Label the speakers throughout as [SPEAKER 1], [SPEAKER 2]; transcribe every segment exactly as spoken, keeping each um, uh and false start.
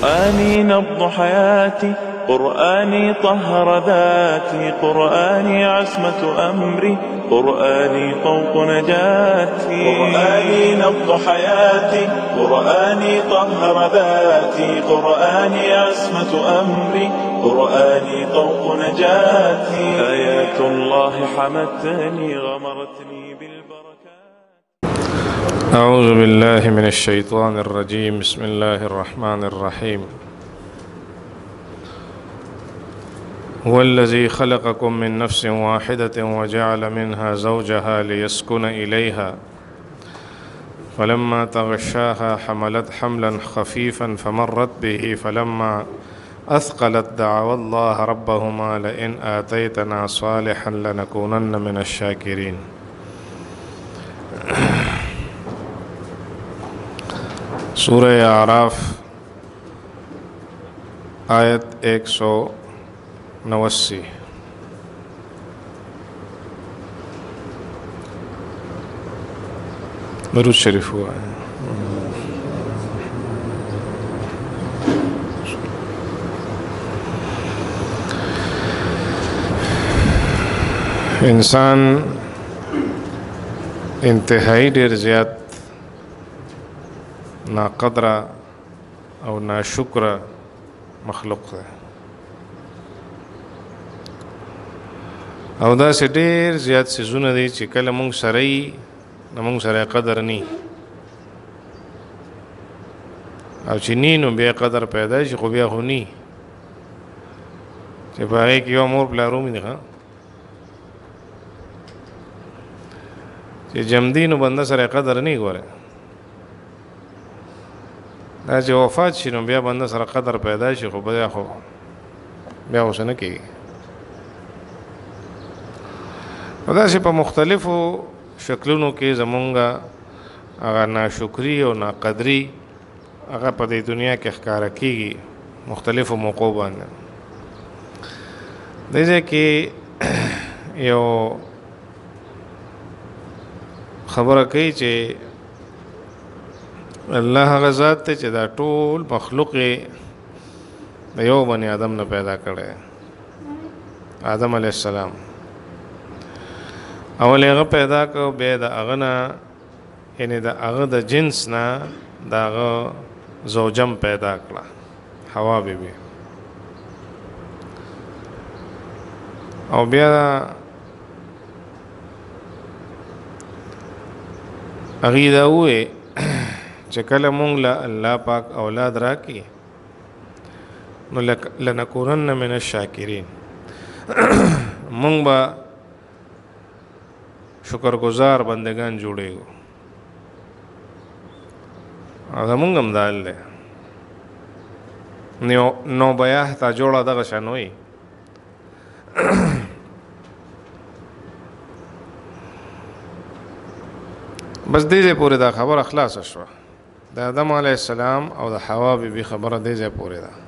[SPEAKER 1] قرآني نبض حياتي، قرآني طهر ذاتي، قرآني عصمة أمري، قرآني طوق نجاتي. قرآني نبض حياتي، قرآني طهر ذاتي، قرآني عصمة أمري، قرآني طوق نجاتي. آيات الله حمتني غمرتني بالبركات.
[SPEAKER 2] أعوذ بالله من الشيطان الرجيم. بسم الله الرحمن الرحيم. هو الذي خلقكم من نفس واحدة وجعل منها زوجها ليسكن إليها فلما تغشاها حملت حملا خفيفا فمرت به فلما أثقلت دعوا الله ربهما لئن آتيتنا صالحا لنكونن من الشاكرين. سورہ اعراف آیت ایک سو نواسی. درود شریف ہوا ہے. انسان انتہائی ډیر زیات ناقدره او ناشکره مخلوق ده او دا سې ډېر زیات څیزونه دي چې کله مونږ سره یي نو مونږ سره قدر نی او چې نی نو بیا قدر پیدا شي خو بیا خو نی چې په هغې کې یو مور پلار ومیني ښه چې جمدي نو بنده سره قدر نی ګوره دا چې وفات شي نو بیا بنده سره قدر پیدا شي خو بیا خو بیا اوس نه کېږي. نو داسې په مختلفو شکلونو کې زمونږ هغه ناشکري او ناقدري هغه په دې دنیا کې ښکاره کېږي مختلفو موقعو باندې. دې ځای کې یو خبره کوي چې الله هغه ذات ته چې دا ټول مخلوق د یو بني آدم نه پیدا کړی آدم علیه السلام. اول هغه پیدا کړ بیا د هغه نه یعنې د هغه د جنس نه د هغه زوجم پیدا کړه حوا بیبي او بیا هغې دا ووایي چې کله مونږ له الله پاک اولاد راکړي نو لنکونن من الشاکرین مونږ به شکرګزار بندگان جوړېږو. او زمونږ هم دا حال دی نو بیاه تا جوړه دغه شان وي بس دې ځای پورې دا خبره خلاصه شوه. د آدم علیه السلام او د حوا بیبي خبره دې ځای پورې ده.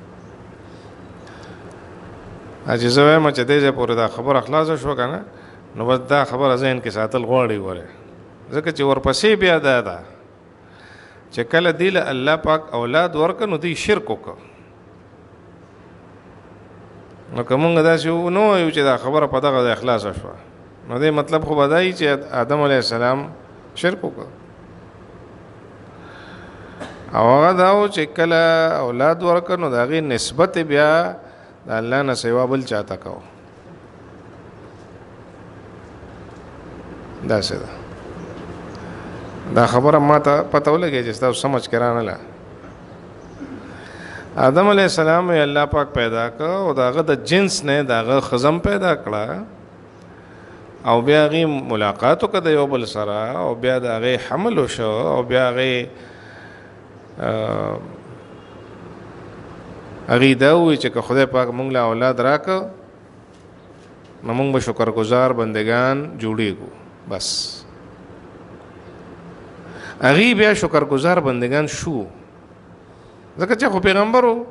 [SPEAKER 2] چې زه وایم چې دې ځای پورې دا خبره خلاصه شوه که نه نو بس دا خبره ذهن کې ساتل غواړي ګورې ځکه چې ورپسې بیا دا ده چې کله دې له الله پاک اولاد ورکړه نو دوی شرک وکړه. نو که مونږ داسې نه وایو چې دا خبره په دغه ځای خلاصه شوه نو دې مطلب خو به دا وي چې آدم علیه السلام شرک وکړه. او هغه دا و چې کله اولاد ورکړه نو د هغې نسبت بیا د الله نه سوا بل چاته کوو. داسې ده دا خبره ما ته پته ولګي چې ستاسو سمجھ کې رانله. آدم علیه السلام یې الله پاک پیدا کړ او د هغه د جنس نه د هغه ښځم پیدا کړه او بیا هغې ملاقات وکړه د یو بل سره او بیا د هغې حمل وشو او بیا هغې هغې دا ووایي چې که خدای پاک مونږ له اولاد راکړه نو مونږ به شکرګزار بندگان جوړېږو. بس هغې بیا شکرګزار بندگان شو ځکه چې خو پیغمبر و.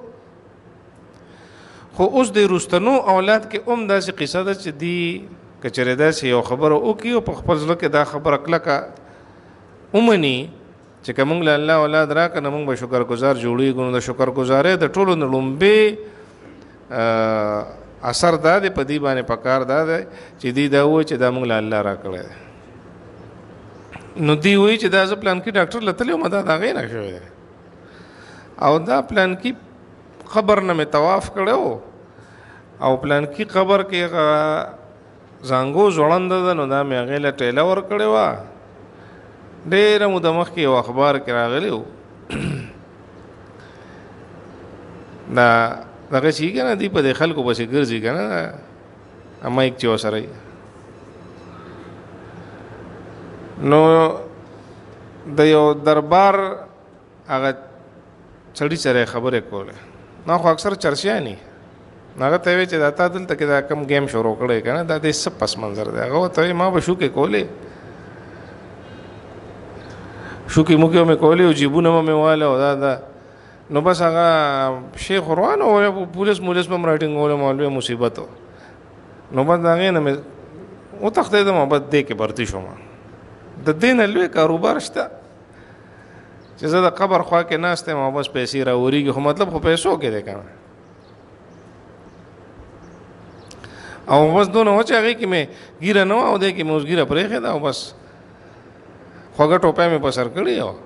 [SPEAKER 2] خو اوس د رستنو اولاد کې هم داسې قصه ده چې دی که چېرې داسې یو خبره وکړي او په خپل زړه کې دا خبره کلکه ومني چې کوم له الله اولاد راکنه موږ به شکر گزار جوړیږو. نو د شکر گزارې د ټولو نه لومبي اثر دا دی په دې باندې پکار دا دی چې دی دا و چې دا موږ له الله راکړی. نو دی وایي چې دا زه پلان کې ډاکټر لته یم دا د هغې نه شوی دی او دا پلان کې قبر نه مې طواف کړی او پلان کې قبر کې زانګو ځوړنده ده نو دا مې هغې له ټیله ورکړې وه. ډېره موده مخکې یو اخبار کې راغلی و دا دغه چې که نه دی په دې خلکو پسې ګرځي که نه مایک چې ورسره وي نو د یو دربار هغه سړي سره خبرې کولې. نو خو اکثر چرسیاني هغه ته وایي چې دا تا دلته کې دا کم گیم شروع کړی که نه دا د څه پس منظر دی. هغه ورته وایي ما به شوکې کولې شوکې موکې مې کولې او جیبونه به مې واله او دا دا نو بس هغه شیخ روان او پولیس مولس به م راټینګوله مولوی مصیبت و. نو بس د هغې نه مې وتښتېدم او بس دې کې برتي شوم. د دې نه لوی کاروبار شته چې زه د قبر خوا کې ناست یم او بس پیسې راورېږي خو مطلب خو پیسو کې دی که نه او بس دونه و چې هغې کې مې ګیره نه وه او دې کې مې اوس ګیره پرېښې ده او بس خوږه ټوپۍ مې په سر کړې وه.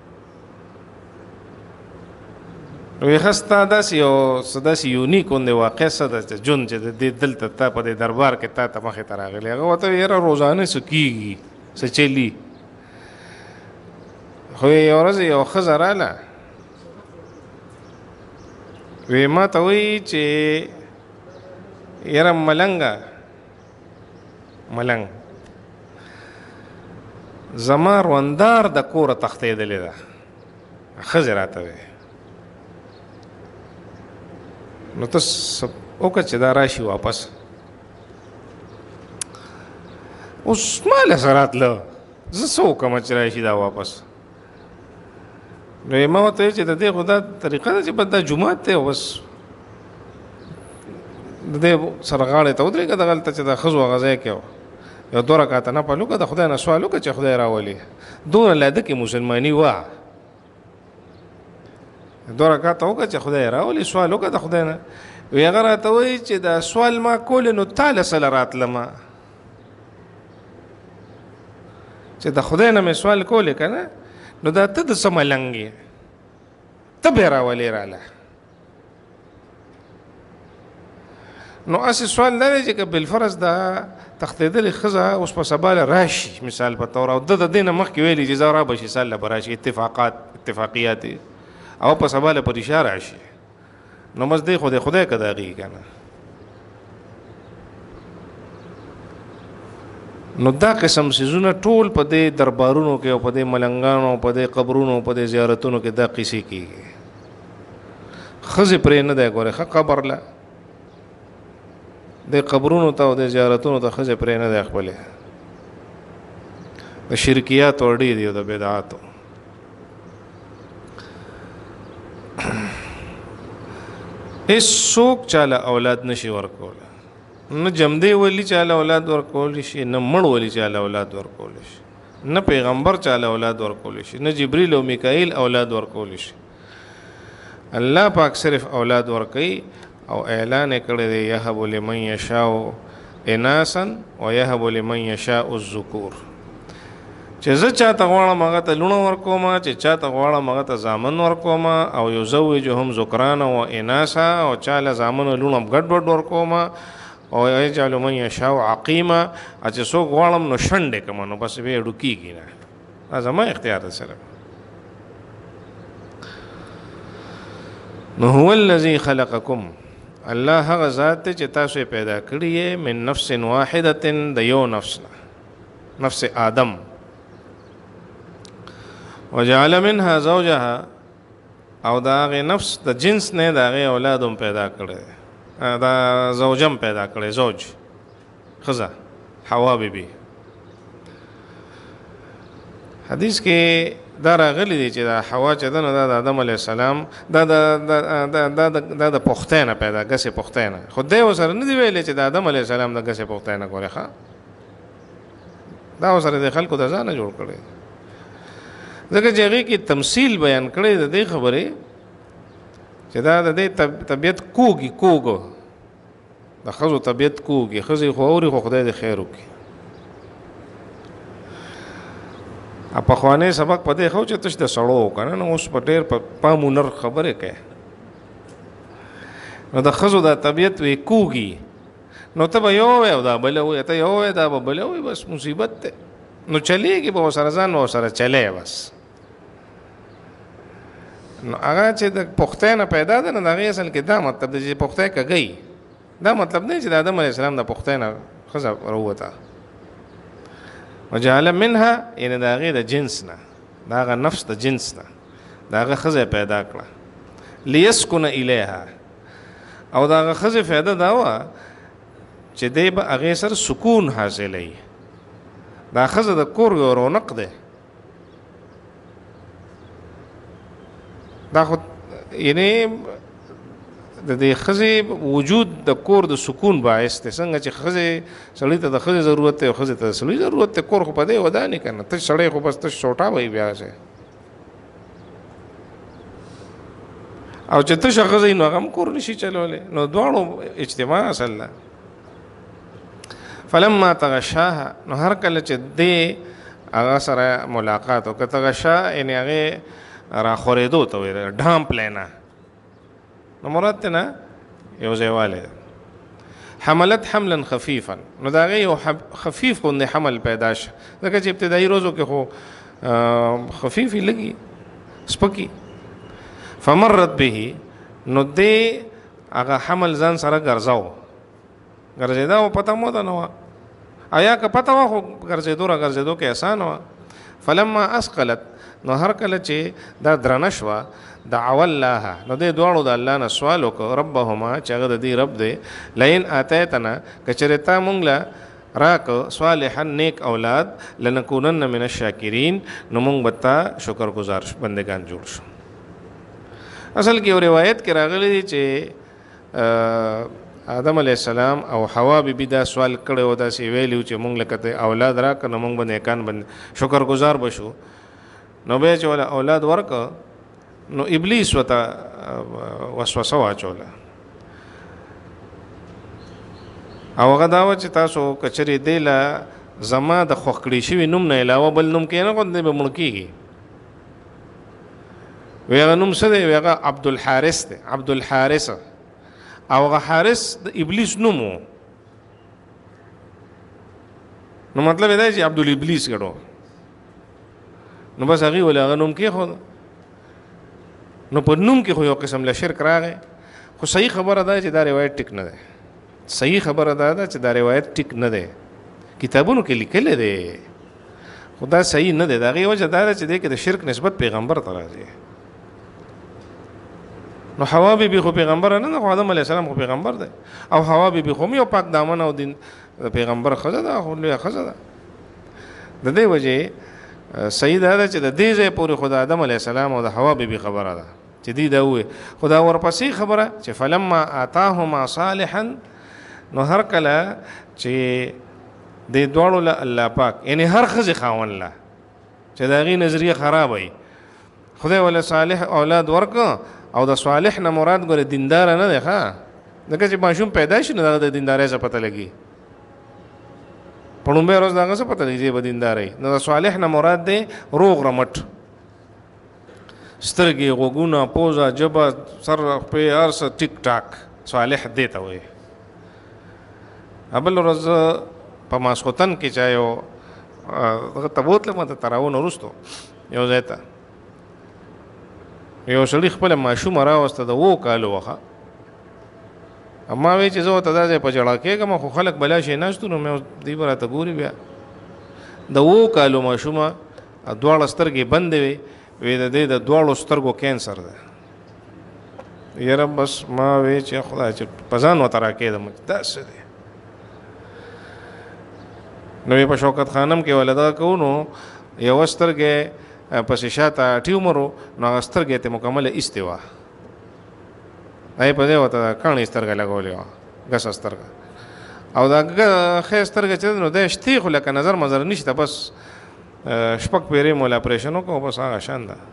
[SPEAKER 2] وی ښه ستا داسې یو څه داسې یونیک غوندې واقع څه ده چې ژوند چې د دې دلته تا په دې دربار کې تا ته مخې ته راغلی. هغه ورته وایي یاره روزانه څه کېږي څه چلي. خو یو ورځ یو ښځه راله وی ما ته وایي چې یاره ملنګه ملنګ زما روندار د کوره تښتېدلې ده. ښځې راته وی نو ته وکړه چې دا راشي واپس. اوس ما له سره راتله زه څه وکړم چې راشي دا واپس. نو ما ورته ویل چې د دې خو دا طریقه ده چې بس دا جومات دی او بس د دې سره غاړې ته ودرېږه دغلته چې د ښځو هغه ځای کې و یو دوه رکاته نفل وکړه د خدای نه سوال وکړه چې خدای راولي. دونه لاده کې مسلماني وه دوه رکاته وکړه چې خدای راولي سوال وکړه د خدای نه. وی هغه راته وایي چې دا سوال ما کولې نو تا له سله راتلمه چې د خدای نه مې سوال کولې که نه نو دا ته د څه ملنګ یې ته بیا راولې راله. نو اسې سوال دا دی چې که بالفرض دا تښتېدلې ښځه اوس په سبا له راشي مثال په طور او ده د دې نه مخکې ویلي چې زه را به شي سال له به راشي اتفاقات اتفاقیات او په سبا له په ریشه راشي نو بس دی خو د خدای که د هغې که نه. نو دا قسم څیزونه ټول په دې دربارونو کې او په دې ملنګانو او په دې قبرونو په دې زیارتونو کې دا قصې کېږي. ښځې پرې نه دی ګورې ښه قبر له د قبرونو ته او د زیارتونو ته ښځې پرې نه دی خپلې د شرکیاتو ډېر دي او د بدعاتو. هېڅوک چاله اولاد نشي ورکولی نه جمدی ولی چاله اولاد ورکولی شي نه مړ ولی چاله اولاد ورکولی شي نه پیغمبر چاله اولاد ورکولی شي نه جبریل او میکائیل اولاد ورکولی شي. الله پاک صرف اولاد ورکوي او اعلان یې کړی دی یهب لمن یشاء اناسا و یهب لمن یشاء الذکور چې زه چاته غواړم هغه ته لوڼه ورکوم چې چاته غواړم هغه ته زامن ورکوم او یزوجهم ذکرانا و اناسا او چاله زامن او لوڼه ګډ ګډ ورکوم او یجعل من یشاء عقیما چې څوک غواړم نو شنډې کړم نو بس بیا ډوکېږي نه دا زما اختیار ده صرف. نو هو الذي خلقکم الله هغه ذات دی چې تاسو یې پیدا کړي یې من نفس واحدة د یو نفس نه نفس آدم وجعل منها زوجها او دا هغې نفس د جنس نه د هغې اولاد هم پیدا کړی دا زوجم پیدا کړی زوج ښځه حوا بیبي. حدیث کې دا راغلی دی چې دا حوا چې ده نو دا د آدم علیه السلام دا دا د پختۍ نه پیدا ګسې پختۍ نه خو دی ورسره نه دی ویلی چې د آدم علیه السلام د ګسې پختۍ نه ګورې ښه دا ورسره د خلکو د ځانه جوړ کړی ځکه چې هغې کې تمثیل بیان کړی د دې خبرې چې دا د دې طبیعت کوږي کوږ د ښځو طبیعت کوږي ښځې خو اوري خو خدای دې خیر وکړي. پخوانی سبق په دې خو چې تش د سړو وکړه نو اوس په ډېر په پام و نر خبرې کوي. نو د ښځو دا طبیعت وی کوږي نو ته به یو وی او دا بله وی ته یو وی دا به بله وی بس مصیبت دی. نو چلیږي به ورسره ځان ورسره چلی بس. نو هغه چې د پختۍ نه پیدا ده نو د هغې اصل کې دا مطلب دی چې پختۍ کږی دا مطلب نه چې د آدم علیه السلام د پختۍ نه ښځه راووته. وجعل منها یعنې د هغې د جنس نه د هغه نفس د جنس نه د هغه ښځه پیدا کړه لیسکن الیها او د هغه ښځې فایده دا وه چې دی به هغې سره سکون حاصلوي. دا ښځه د کور یو رونق دی. دا خو یعنې د دې ښځې وجود د کور د سکون باعث دی. څنګه چې ښځې سړي ته د ښځې ضرورت دی او ښځې ته د سړي ضرورت دی. کور خو په دې ودانې که نه تش سړی خو بس تش شوټا به وي بیا چې او چې تشه ښځه وي نو هغه هم کور نشي چلولی. نو دواړو اجتماع اصل ده. فلما تغشاها نو هر کله چې دې هغه سره ملاقات وکړه تغشا یعنې هغې راخورېدو ته وایي ډامپ لینا نو مراد ته نه یو ځای والی ده. حملت حملا خفیفا نو د هغې یو خفیف غوندې حمل پیدا شه ځکه چې ابتدایي روزو کې خو خفیفې لګي سپکي. فمرت به نو دې هغه حمل ځان سره ګرځاو ګرځېدا و پته مو ده نه وه ایا که پته وه خو ګرځېدو را ګرځېدو کې اسان وه. فلما اسقلت نو هر کله چې دا درنه شوه دعوا الله نو دې دواړو د الله نه سوال وکړو ربهما چې هغه د دې رب دی لئن اتیتنا که چېرې تا مونږ له راکړه صالحا نیک اولاد لنکونن من الشاکرین نو مونږ به تا شکر گزار بندگان جوړ شو. اصل کې یو روایت کې راغلی دی چې آدم علیه السلام او حوا بی بی دا سوال کړی و داسې ویلي و چې مونږ لکه ته اولاد راکړه نو مونږ به نیکان بند شکر گزار به شو. نو بیا چې ولا اولاد ورکړه نو ابلیس ورته وسوسه واچوله او هغه دا وه چې تاسو که چېرې دې له زما د خوښ کړي شوي نوم نه علاوه بل نوم کښېنه دی به مړ کېږي. وی هغه نوم څه دی؟ وی هغه عبدالحارث دی عبدالحارث او هغه حارث د ابلیس نوم و. نو مطلب یې دا چې عبدالابلیس ګډو نو بس هغې ولې هغه نوم کېښود. نو په نوم کې خو یو قسم له شرک راغی. خو صحیح خبره ده چې دا روایت ټیک نه دی. صحیح خبره دا ده چې دا روایت ټیک نه دی. کتابونو کې لیکلی دی خو دا صحیح نه دی. د هغې وجه دا ده چې دی کې د شرک نسبت پیغمبر ته راځي. نو حوا بی بی خو پیغمبر نه ده خو آدم علیه السلام خو پیغمبر دی او حوا بی بی خو هم یو پاک دامن او دین پیغمبر ښځه ده خو لویه ښځه ده. د دې وجې صحیح دا ده چې د دې ځای پورې خو د آدم علیه السلام او د حوا بی بی خبره ده چې دوی دا ووایي. خو دا ورپسې خبره چې فلما آتاهما صالحا نو هر کله چې دې دواړو له الله پاک یعنې هر ښځې خاوند له چې د هغې نظریه خراب وي خدای وله صالح اولاد ورکړه او د صالح نه مراد ګوره دینداره نه دی ښه ځکه چې ماشوم پیدا شي نو دغه د دیندارۍ څه پته لګي په لومبۍ ورځ د هغه څه پته لګي چې به دیندارۍ نو د صالح نه مراد دی روغ رمټ سترګې غوږونه پوزه ژبه سر خپې هر څه ټیک ټاک صالح دی ته وایي. بل ورځ په ماسخوتن کې چا یو دغه ته بوتلم د تراون وروستو یو ځای ته یو سړي خپله ماشومه راوسته د اوو کالو وخه. ما وی چې زه ورته دا ځای په جړا کېږم خو خلک بلا شی ناستو نو مې دوی به راته ګوري بیا د اوو کالو ماشومه دواړه سترګې بندې وې وی د دې د دواړو سترګو کینسر ده. یاره بس ما وی چې خدای چې په ځان ورته راکېدم داسې دی. نو په شوکت خانم کې ولدا کوو نو یوه سترګې پسې شاته ټیومر و نو هغه سترګې ته مکمله ایستې وه هغې په ځای ورته کاڼې سترګه لګولې وه ګسه سترګه او دا ښې سترګه چې ده نو دی شتې خو لکه نظر مظر نشته بس شپږ پیرې مولا اپریشن وکړو بس هغه شان ده.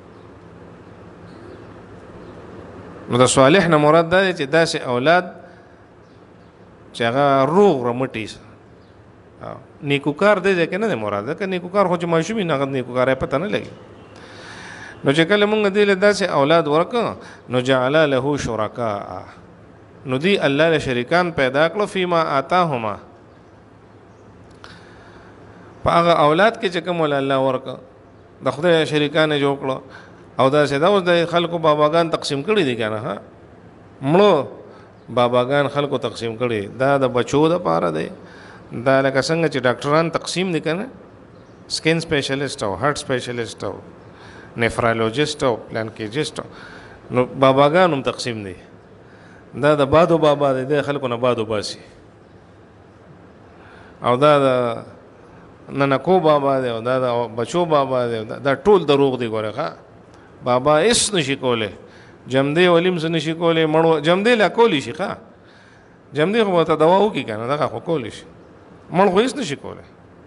[SPEAKER 2] نو د صالح نه مراد دا دی چې داسې اولاد چې هغه روغ رمټي نیکوکار دی ځکه نه دی مراد ده. که نیکوکار خو چې ماشوم وي نو هغه نیکوکار یې پته نه لګي. نو چې کله مونږ دی له داسې اولاد ورکړو نو جعل له شرکاء نو دی الله له شریکان پیدا کړو فيما آتاهما په هغه اولاد کې چې کوم الله ورکړ د خدای شریکان جوړ کړو او دا سدا اوس د خلکو باباګان تقسیم کړي دي کنه ها مړو باباګان خلکو تقسیم کړي دا د بچو د پاره دی. دا لکه څنګه چې ډاکټران تقسیم دي کنه سکین سپیشلیسټ او هارت سپیشلیسټ او نیفرالوجیسټ او پلانکیجیسټ نو باباګان هم تقسیم دي. دا د بادو بابا دی د خلکو نه بادو باسي او دا د ننکو بابا دی او دا د بچو بابا دی دا ټول دروغ دی. ګوره ښه بابا هیڅ نشي کولی جمدی ولیم څه نشي کولی مړو جمدی لا کولی شي ښه جمدی خو ته دوا وکړي که نه دغه خو کولی شي مړ خو هیڅ نشي کولی.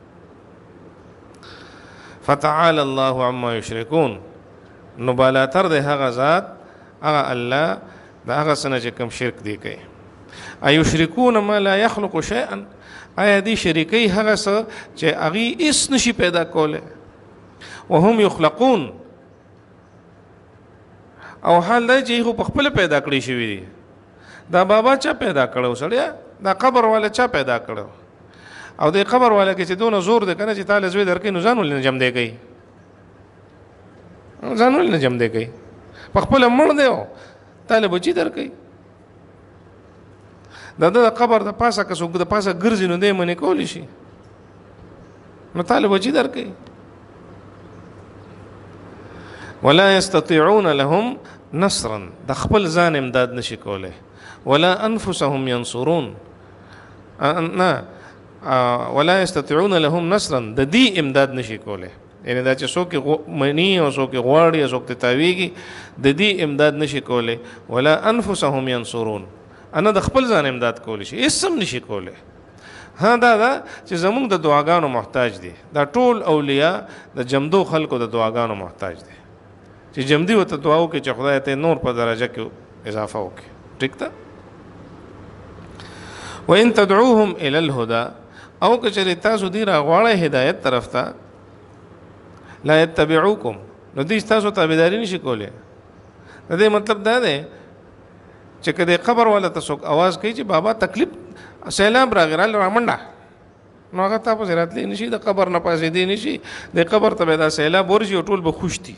[SPEAKER 2] فتعال الله عما یشرکون نو بالاتر دی هغه ذات هغه الله د هغه څه نه چې کوم شرک دی کوي. ایشرکون ما لا یخلق شیئا آیا دی شریکي هغه څه چې هغې هیڅ نشي پیدا کولی وهم یخلقون او حال دی چې خو په خپله پیدا کړی شوي دي. دا بابا چا پیدا کړو سړیا دا قبر والا چا پیدا کړو او د قبر والا کې چې دونه زور دی که نه چې تا له زوی درکوي نو ځان ولې نه جمدی کوي ځان ولې نه جمدی کوي په خپله مړ دی او تا له بچي درکوي. د ده د قبر د پاسه که څوک د پاسه ګرځي نو دی منې کولی شي نو تا له بچي درکوي. ولا يستطيعون لهم نصرا د خپل ځان امداد نشي کولی ولا انفسهم ينصرون نه ولا يستطيعون لهم نصرا د دې امداد نشي کولی یعنی دا چې څوک مني او څوک غواړي او څوک تاویږي د دې امداد نشي کولی ولا انفسهم ينصرون انا د خپل ځان امداد کولی شي هیڅ هم نشي کولی. ها دا دا چې زمونږ د دعاګانو محتاج دي دا ټول اولیاء د جمدو خلکو د دعاګانو محتاج دي چې جمدی ورته دعا وکړي چې خدای ته نور په درجه کې اضافه وکړي. ټیک ده. وان تدعوهم الى الهدى او که چېرې تاسو دوی راغواړئ هدایت طرف ته لا یتبعوکم نو دوی ستاسو تابعداري نشي کولی. د دې مطلب دا دی چې که د قبر والا ته څوک اواز کوي چې بابا تکلیف سیلاب راغی را رامنډه نو هغه تا پسې راتلی نشي د قبر نه پاسېدی نشي د قبر ته به دا سیلاب ورشي او ټول به خوش دي.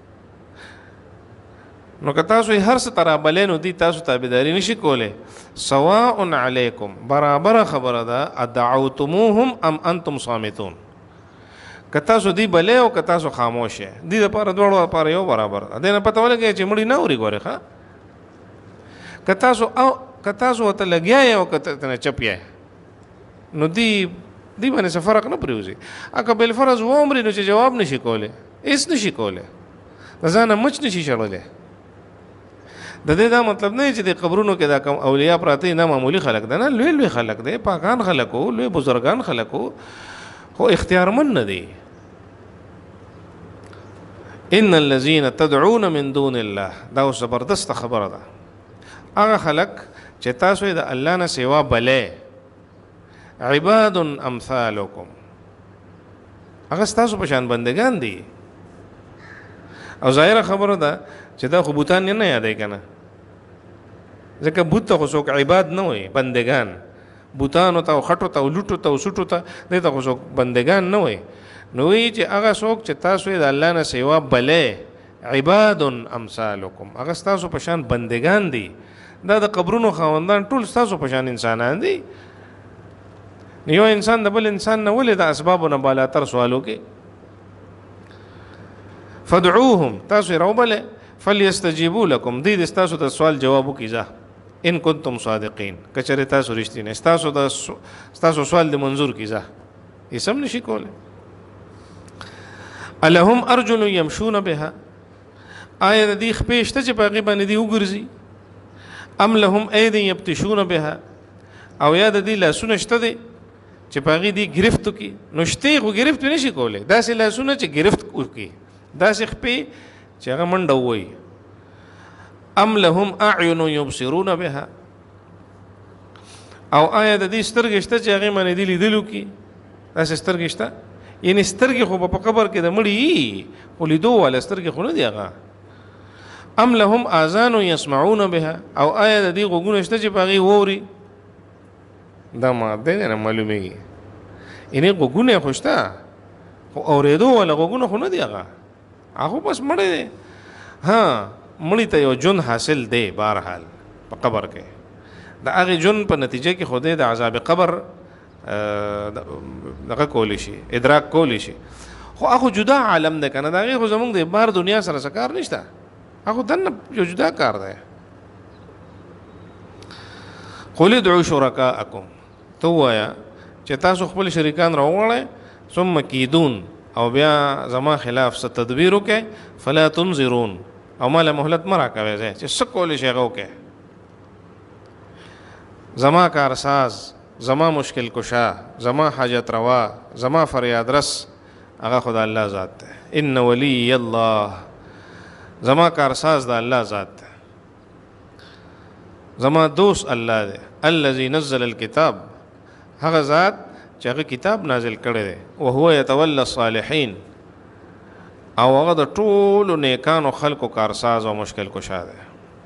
[SPEAKER 2] نو که تاسو یې هر څه ته رابلئ نو دوی تاسو تابعداري نشي کولی. سواء علیکم برابره خبره ده ادعوتموهم ام انتم صامتون که تاسو دوی بلئ او که تاسو خاموش یې دوی دپاره دواړو دپاره یو برابر ده. دې نه پته ولګوي چې مړي نه اوري. ګورې ښه که تاسو او که تاسو ورته لګیا یې او که ته نه چپ یې نو دوی دوی باندې څه فرق نه پرېوځي. که بالفرض وعمري نو چې جواب نشي کولی هېڅ نشي کولی د ځانه مچ نشي شړلی. د دې دا مطلب نه چې د قبرونو کې دا کم اولیاء پراته نه معمولی خلق ده نه لوی لوی خلق ده پاکان خلق وو لوی بزرگان خلق وو خو اختیارمن نه دي. ان الذين تدعون من دون الله دا زبردست خبره ده. هغه خلق چې تاسو د الله نه سوا بلې عباد امثالکم هغه تاسو په شان بندگان دي. او ظاهره خبره ده چې دا خو بوتان نه یادای کنه ځکه بوت ته خو څوک عباد نه وي بندگان بوتانو ته او خټو ته او لوټو ته او سټو ته دې ته خو څوک بندگان نه وي. نو وی چې هغه څوک چې تاسو د الله نه سوا بلې عباد امثالکم هغه تاسو په شان بندگان دي. دا د قبرونو خاوندان ټول تاسو په شان انسانان دي. یو انسان د بل انسان نه ولې د اسبابو نه بالاتر سوالو کې فدعوهم تاسو راوبلئ فليستجيبوا لكم دې د تاسو د سوال جواب وکړي ان کنتم صادقین کچره تاسو رښتینی تاسو د تاسو سوال د منظور کیږي یې سم نشي کولی. الهم ارجل يمشون بها آیا دې خپې شته چې په هغې باندې دې وګرځي ام لهم اید یبطشون بها او یا د دې لاسونه شته دی چې پاغي دی گرفت کی نشته خو گرفت نشي کولای داسې لاسونه چې گرفت وکي داسې خپې چې هغه منډه وای ام لهم اعین یبصرون بها او آیا د دې سترګې شته چې هغه باندې دی لیدلو کی داسې سترګې شته یعنی سترګې خو په قبر کې د مړي خو لیدو ولا سترګې خو نه دی هغه ام لهم اذان يسمعون بها او آیا د دې غوږونه شته چې پاغي ووري دا ما دې نه معلومیږي انې غوږونه خوشته خو اورېدو ولا غوږونه خو نه دی هغه هغه بس مړ دی ها مړی ته یو جون حاصل دی بهرحال په قبر کې د هغه جون په نتیجه کې خوده د عذاب قبر دغه کولی شي ادراک کولی شي خو هغه جدا عالم ده کنه دا هغه خو زمونږ د بار دنیا سره سکار نشته هغه دنه یو جدا کار ده قل ادعوا شرکاءکم تو وایا چې تاسو خپل شریکان راوړل ثم کیدون او بیا زما خلاف ست تدبیر وکي فلا تنظرون او مال مهلت مرا کوي چې څه کول شي هغه وکي زما کارساز زما مشکل کشا زما حاجت روا زما فریاد رس هغه خدای الله ذات ده ان ولی الله زما کارساز ده الله ذات ده زما دوست الله ده الذي نزل الكتاب هغه ذات چې هغه کتاب نازل کړی دی او هو يتولى الصالحین او هغه د ټولو نیکانو خلقو کارساز او مشکل کشا ده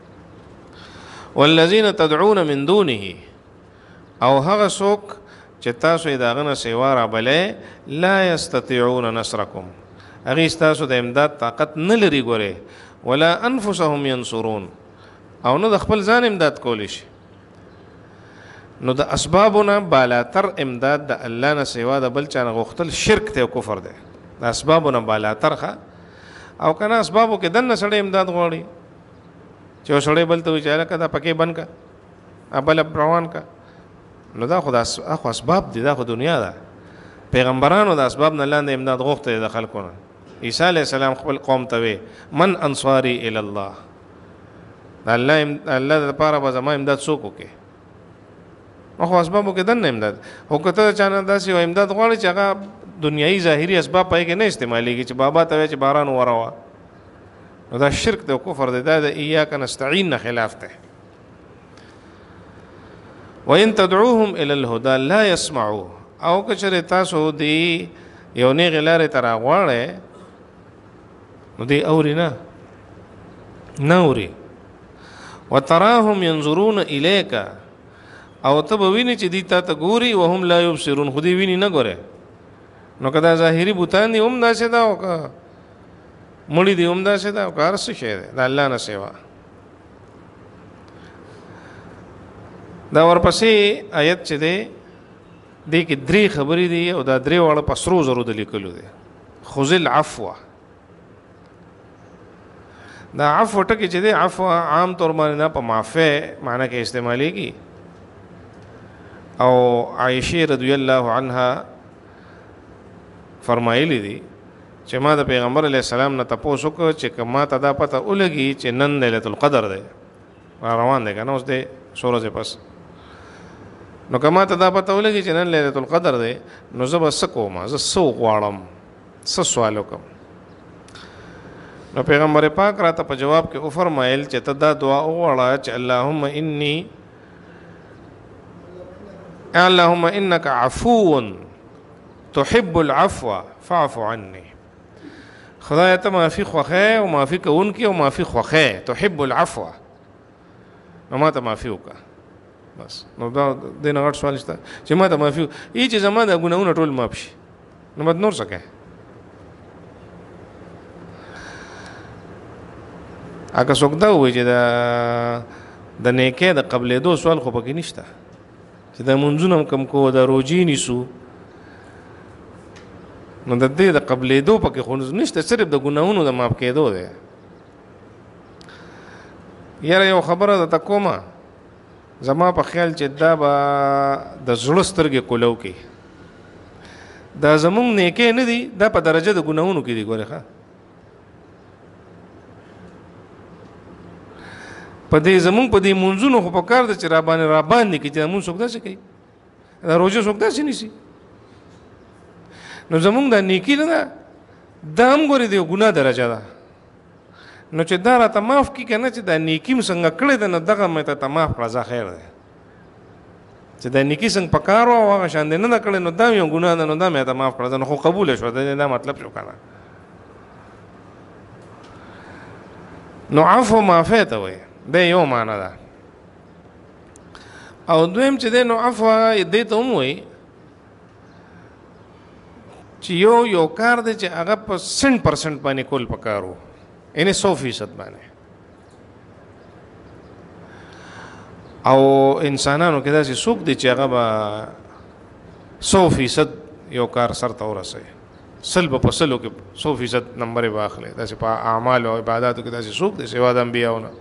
[SPEAKER 2] والذین تدعون من دونه او هغه څوک چې تاسو یې داغه نه سیوا را بلې لا یستطيعون نصرکم هغه تاسو د امداد طاقت نه لري ګوره ولا انفسهم ينصرون او نو د خپل ځان امداد کولی شي نو د اسبابونه بالاتر امداد د الله نه سیوا د بل چا نه غوښتل شرک ته کفر ده د اسبابونه بالاتر ښه او کنه اسبابو کې دنه سړی امداد غواړي چې سړی بل ته وچاله کدا پکې بن کا ابل روان کا نو دا خو د اخو اسباب دي دا خو دنیا ده پیغمبرانو د اسباب نه لاندې امداد غوښته د خلکونه عیسی علی السلام خپل قوم ته وی من انصاری الی الله الله الله د پاره به زما امداد څوک وکي خو اسبابو کې دنه امداد هو کته چانه داسې و امداد غواړي چې هغه دنیایي ظاهري اسباب پای کې نه استعمالېږي چې بابا ته چې باران وراوه نو دا شرک د کفر دی دا د ایاک نستعین نه خلاف ده وان تدعوهم الى الهدى لا يسمعوا او کچره تاسو دی یو نه غلاره تر غواړي نو دی اوري نه نوري وتراهم ينظرون اليك او ته به ویني چې دی ته ته ګوري وهم لا يبصرون خو دی ویني نه ګوره نو کدا ظاهري بوتان دی هم داسې دا او مړی دی هم داسې دا کار څه شي دا الله نه سیوا دا ورپسې آیت چې دی دې کې درې خبرې دي او دا درې واړه په سرو زرو د لیکلو دي خذ العفو دا عفو ټکی چې دی عفو عام طور باندې نه په معافی معنی کې استعمالېږي او عائشہ رضی الله عنها فرمایلی دي چې ما د پیغمبر علی السلام نه تاسو کو چې کما ته دا پته ولګي چې نن ليله القدر ده روان دي کنه اوس دې سورې پس نو کما ته دا پته ولګي چې نن ليله القدر ده نو زب سکو ما ز سو غواړم س سوال وکم نو پیغمبر پاک راته په جواب کې او فرمایل چې ته دا دعا وغواړه چې اللهم انی اللهم انك عفو تحب العفو فاعف عني خدای ته معافي خوخه او معافي کوونکی او معافي خوخه تحب العفو نو ما ته معافي وکا بس نو دا د نه غټ سوال شته چې ما ته معافي ای چې زما د ګناونه ټول معاف شي نو مد نور سکه اګه څوک دا وایي چې دا د نیکه د قبلې دو سوال خو پکې نشته چې دا منځونم کم کو دا روجي نیسو نو د دې د قبلې دو پکې خو نشته صرف د ګناونو د معاف کېدو دی یاره یو خبره ده کومه زما په خیال چې دا به د زړه سترګې کولو کې دا زمونږ نیکه نه دي دا په درجه د ګناونو کې دي ګوره ښه په دې زمونږ په دې منځونو خو په کار د چې را باندې را باندې کې چې مونږ څوک داسې کوي دا روزه څوک داسې نیسي نو زمونږ د نیکی نه ده دا هم ګورې د یو ګناه درجه ده نو چې دا راته معاف کړي که نه چې دا نیکي م څنګه کړې ده نو دغه مې ته معاف کړه زه خیر دی چې دا نیکي څنګه په کار وه او هغه شان دی نه ده کړې نو دا یو ګناه ده نو دا مې ته معاف کړه ده نو خو قبوله شوه دا مطلب شو که نه نو عفو معافی ته وایي دا یو معنی ده او دویم چې دی نو عفو دې ته هم وایي چې یو یو کار دی چې هغه په سنټ پرسنټ باندې کول پکار و یعنې سو فیصد باندې او انسانانو کې داسې څوک دی چې هغه به سو فیصد یو کار سرته ورسوي سل به په سلو کې سو فیصد نمبر یې به اخلي داسې په اعمالو او عباداتو کې داسې څوک دی سوا د انبیاو نه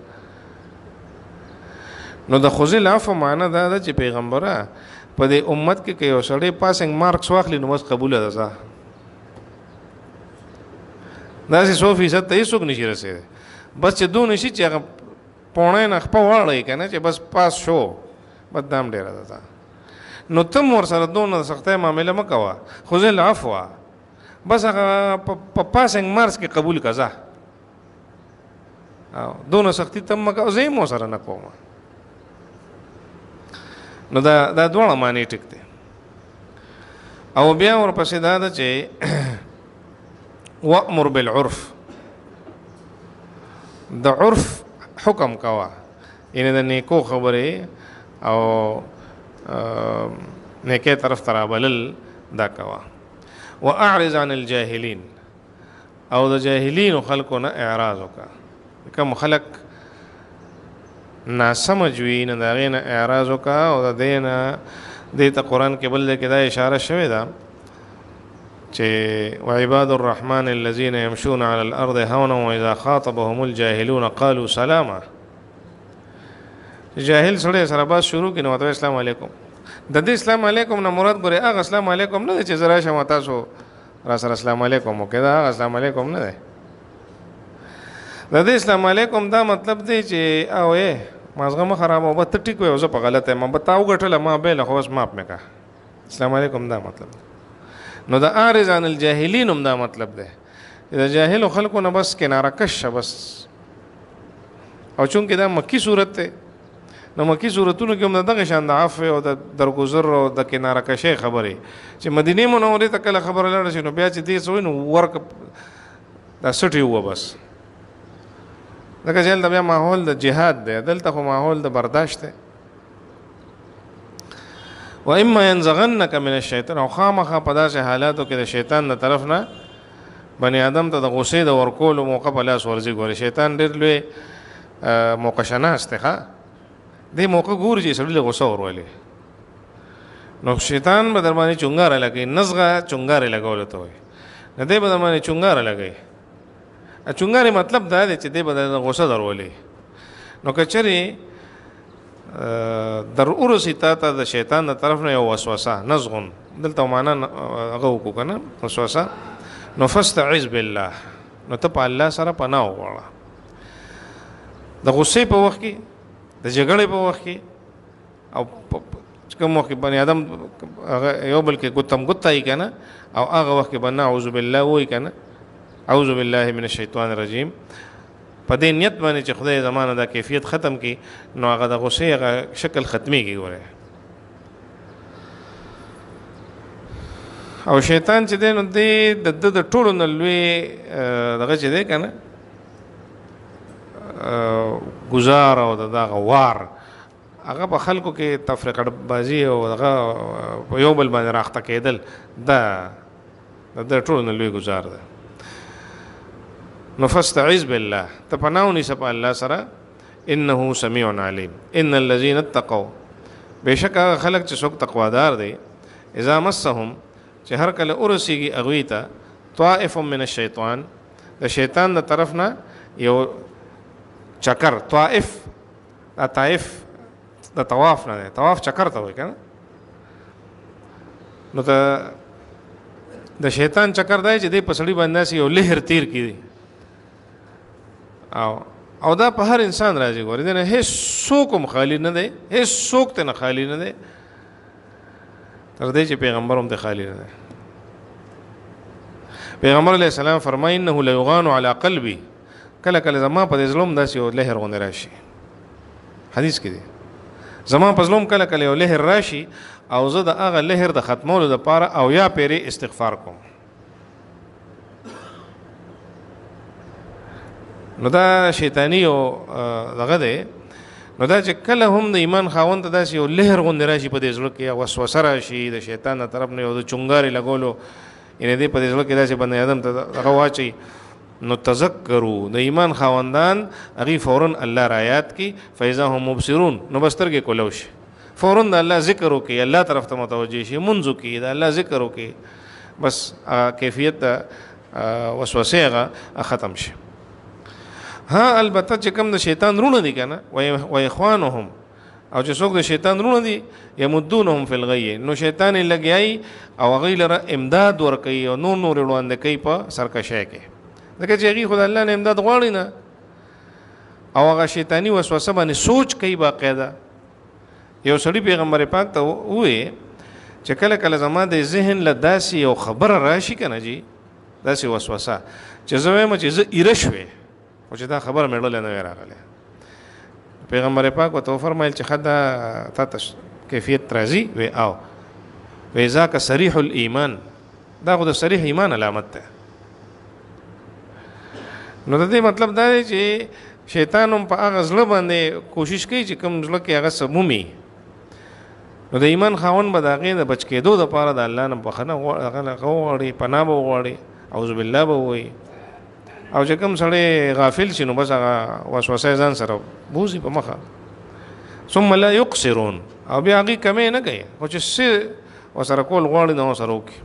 [SPEAKER 2] نو د خذ العفو معنی دا ده چې پیغمبره په دې امت کې که یو سړی پاسنګ مارکس واخلي نو بس قبوله ده ځه داسې سو فیصد ته هېڅوک نشي رسېدی بس چې دونه شي چې هغه پوڼۍ نه خپه واړوي که نه چې بس پاس شو بس دا هم ډېره ده نو ته هم ورسره دونه د سختۍ معامله مه کوه خذ العفو بس هغه په پاسنګ مارکس کې قبول که ځه دونه سختي ته هم مه کوه زه یې هم ورسره نه کوم نو دا دا دواړه معنی ټیک دی او بیا ورپسې دا ده چې وأمر بالعرف د عرف حکم کوه یعنی د نیکو خبرې او نیکې طرف ته رابلل دا کوه واعرض عن الجاهلین او د جاهلینو خلکو نه اعراض وکړه کوم خلک ناسمج وي نه د هغې نه اعراض وکړه او د دې نه دې ته قرآن کې بل ځای کې دا اشاره شوې ده چې وعباد الرحمن الذين يمشون على الارض هونا واذا خاطبهم الجاهلون قالوا سلاما جاهل سره سره باز شروع کینو ورته السلام علیکم د دې السلام علیکم نه مراد ګوره هغه السلام علیکم نه چې زرا شمه تاسو را سره السلام علیکم وکړه هغه السلام علیکم نه دی د دې السلام علیکم دا مطلب دی چې او اے مازغه ما خراب او به ټیک وي او زه په غلطه ما بتاو غټله ما به له خو بس ماپ مې کا السلام علیکم دا مطلب نو د اعرض عن الجاهلین هم دا مطلب دی د جاهلو خلکو نه بس کناره کش بس او چونکې دا مکی صورت دی نو مکی صورتونو کې هم دغه شان د عفو او د درگذر او د کناره کشۍ خبرې چې مدینه منورې ته کله خبره لاړه شي نو بیا چې دې څه وي نو ورک دا سټي وه بس ځکه چې هلته بیا ماحول د جهاد دی دلته خو ماحول د برداشت دی و اما ينزغنك من الشیطان او خامخا په داسې حالاتو کې د شیطان د طرف نه بني آدم ته د غصې د ورکولو موقع په لاس ورځي ګوري شیطان ډېر لوی موقع شناس دی ښه دې موقع ګوري چې سړي له غصه ورولي نو شیطان به در باندې چونګاره لګوي نزغه چونګارې لګولو ته وایي نه دی به در باندې چونګاره لګوي چونګارې مطلب دا دی چې دی به د غصه درولي نو که چېرې در ورسي تا ته د شیطان د طرف نه یو وسوسه نزغون دلته معنا هغه وکړو که نه وسوسه نو فاستعذ بالله نو ته په الله سره پناه وغواړه د غصې په وخت کې د جګړې په وخت کې او کوم وخت کې بني آدم یو بل کې ګوتم ګوتایي که نه او هغه وخت کې به نعوذ بالله وایي که نه اعوذ بالله من الشیطان الرجیم په دې نیت باندې چې خدای زمانه دا کیفیت ختم کی نو هغه د غصې هغه شکل ختمیږي ګوره او شیطان چې دی نو دی د ده د ټولو نه لوی دغه چې دی که نه ګزار او د دغه وار هغه په خلکو کې تفریقه بازي او دغه په یو بل باندې راخته کېدل دا د ده ټولو نه لوی ګزار ده نو فاستعذ بالله ته پناه ونیسه په الله سره انه سمیع علیم ان الذین اتقوا بېشک هغه خلک چې څوک تقوادار دی اذا مسهم چې هر کله ورسیږي هغوی ته طائف من الشیطان د شیطان د طرف نه یو چکر طائف دا طائف د طواف نه دی طواف چکر ته وایي که نه نو ته د شیطان چکر دی چې دی په سړي باندې داسې یو لهر تیر کړي او او دا په هر انسان راځي ګورې دی نه هېڅ څوک هم خالي نه دی هېڅ څوک ته نه خالي نه دی تر دې چې پیغمبر هم ته خالي نه دی پیغمبر علیه السلام فرمایي انه لیغان علی قلبی، کله کله زما په ظلم داسې یو لهر غونډه راشي. حدیث کې دی زما په ظلم کله کله یو لهر راشي او زه د هغه لهر د ختمولو لپاره او یا پیرې استغفار کوم. نو دا شیطانی او دغه دی. نو دا چې کله هم د ایمان خاوند ته داسې یو لهر غوندې راشي په دې زړه کې، یا وسوسه راشي د شیطان د طرف نه، یو د چونګارې لګولو یعنې دې په دې زړه کې داسې بني ادم ته دغه واچوي، نو تذکرو د ایمان خاوندان هغې فوراً الله را یاد کړي، فاذا هم مبصرون، نو به سترګې کولو شي، فوراً د الله ذکر وکړي، الله طرف ته متوجه شي، منځ وکړي، د الله ذکر وکړي، بس کیفیت د وسوسې هغه ختم شي. ها البته چې کوم د شیطان رونه دي کنه و اخوانهم، او چې څوک د شیطان رونه دي یمدونهم فی الغی، نو شیطان یې لګیایي او هغوی لره امداد ورکوي او نور نور وړاندې کوي په سرکشۍ کې، ځکه چې هغوی خو د الله نه امداد غواړي نه، او هغه شیطاني وسوسه باندې سوچ کوي باقاعده. یو سړي پیغمبر پاک ته ووایي چې کله کله زما د ذهن له داسې یو خبره راشي که نه جي، داسې وسوسه چې زه وایم چې زه ایره شوې او چې دا خبره مې ډله نه وی راغلی. پیغمبر پاک ورته وفرمایل چې ښه دا تا ته کیفیت راځي؟ وی او وی ذاک صریح الایمان، دا خو د صریح ایمان علامت ده. نو د دې مطلب دا دی چې شیطان هم په هغه زړه باندې کوشش کوي چې کوم زړه کې هغه څه مومي، نو د ایمان خاوند به د هغې د بچ کېدو دپاره د الله نه بخښنه وغواړي، پناه به وغواړي، اعوذ بالله به ووایي. او چې کوم سړی غافل شي نو بس هغه وسوسه ځان سره بوزي په مخه. ثم لا يقصرون، او بیا هغې کمې نه کوي، خو چې څه ورسره کول غواړي نو ورسره وکړي.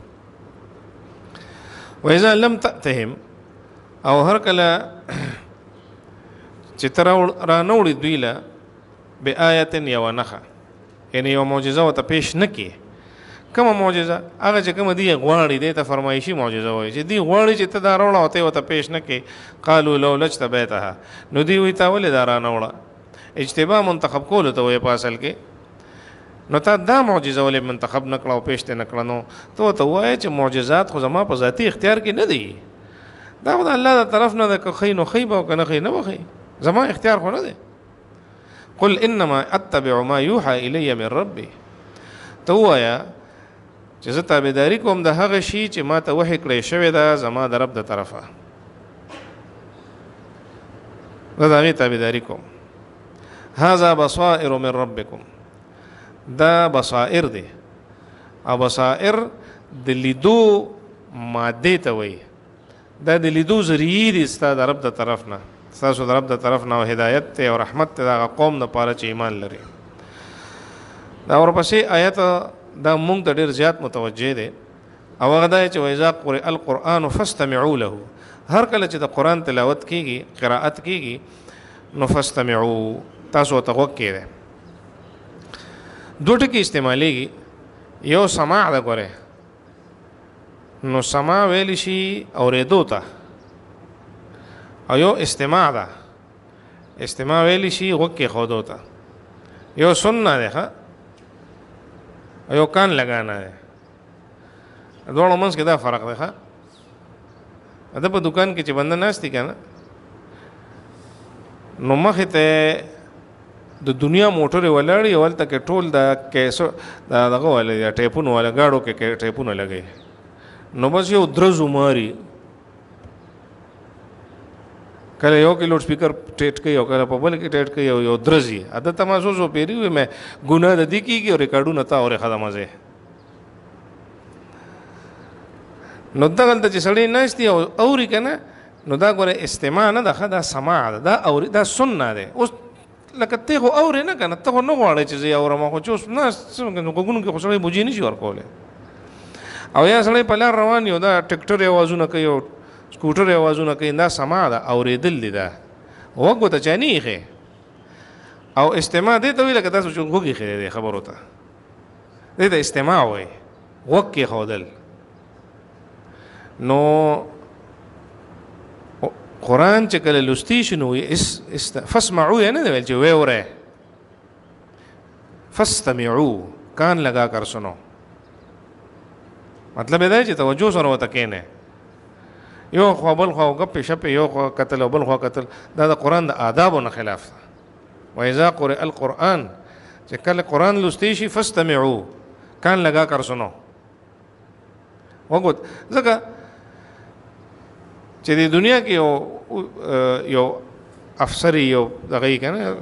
[SPEAKER 2] واذا لم تأتهم، او هر کله چې ته را نه وړي دوی له بآیت یوه نښه، یعنې یوه معجزه ورته پیش نه کړي. کومه معجزه؟ هغه چې کومه دی غواړي، دی ته فرمایشي معجزه وایي چې دی غواړي چې ته دا راوړه او ته ورته پیش نه کړې. قالو لو لجت بیتها، نو دی وایي تا ولې دا را نه وړه؟ اجتبا منتخب کولو ته وایي په اصل کې. نو تا دا معجزه ولې منتخب نه کړه او پیش ته نه کړه؟ نو ته ورته ووایه چې معجزات خو زما په ذاتي اختیار کې نه دي، دا خو د الله د طرف نه ده، که ښي نو ښي به او که نه ښي نه به ښي، زما اختیار خو نه دی. قل انما اتبع ما یوحى الی من ربی، ته ووایه چې زه تابعداري کوم د هغه شي چې ما ته وحی کړی شوی ده زما د رب د طرفه، زه د هغې تابعداري کوم. هذا بصائر من ربکم، دا بصائر دی، او بصائر د لیدو مادې ته وایي، دا د لیدو ذریعې دي ستا د رب د طرف نه، ستاسو د رب د طرف نه، او هدایت ته او رحمت ته د هغه قوم دپاره چې ایمان لري. دا ورپسې آیت دا مونږ ته ډېر زیات متوجه دی، او هغه دا چې وإذا قرئ القرآن فاستمعوا له، هر کله چې د قرآن تلاوت کېږي، قرائت کېږي، نو فاستمعوا، تاسو ورته غوږ کېږئ. دوه ټکي استعمالیږي، یو سماع ده. ګورئ، نو سماع ویلی شي اورېدو ته، او یو استماع ده، استماع ویلی شي غوږ کېښودو ته. یو سننا دی ښه، یو کان لګانا دی، دواړو منځ کې دا فرق دی ښه. ده په دکان کې چې بنده ناست دي که نه، نو مخې ته د دنیا موټرې ولاړې، هلته کې ټول د کیسو دا دغه والا ټیپونه والا ګاډو کې ټیپونه لګوي، نو بس یو درز ماري، کله یو کې لوډ سپیکر ټیټ کوي او کله په بل کې ټیټ کوي، یو درز یې عادت ته محسوس و پیري وي مې ګناه د دې کېږي او ریکارډونه تا اورې ښه د مزې. نو دغلته چې سړی ناست دي او اوري که نه، نو دا ګوره استماع نه ده ښه، دا سماع ده، دا اوري، دا سنه دی. اوس لکه ته خو اورې نه که نه، ته خو نه غواړې چې زه یې اورم، خو چې اوس ناست غوږونو کې خو سړی بوجي نه شي ورکولی. او یا سړی په لار روان یو، دا ټکټر اوازونه کوي او سکوټر اوازونه کوي، دا سماع ده، اورېدل دي، دا غوږ ورته چا نه ایښی. او استماع دې ته وایي لکه تاسو چې غوږ ایښی دی خبرو ته، دې ته استماع وایي، غوږ کېښودل. نو قرآن چې کله لوستی شي نو فاسمعوا یې نه دی ویل چې ویې اورئ، فاستمعوا، کان لگا کر سنو، مطلب دا چې توجه سره ورته کښېنئ. یو خو بل خو غپې شپې یو خو قتل او بل خو قتل دا د قرآن د آدابو نه خلاف ده. وإذا قرئ القرآن چې کله قرآن لوستی شي فاستمعوا کان لگا کر سنو وګوت ځکه چې د دنیا کې یو یو افسر یو دغه یې کنه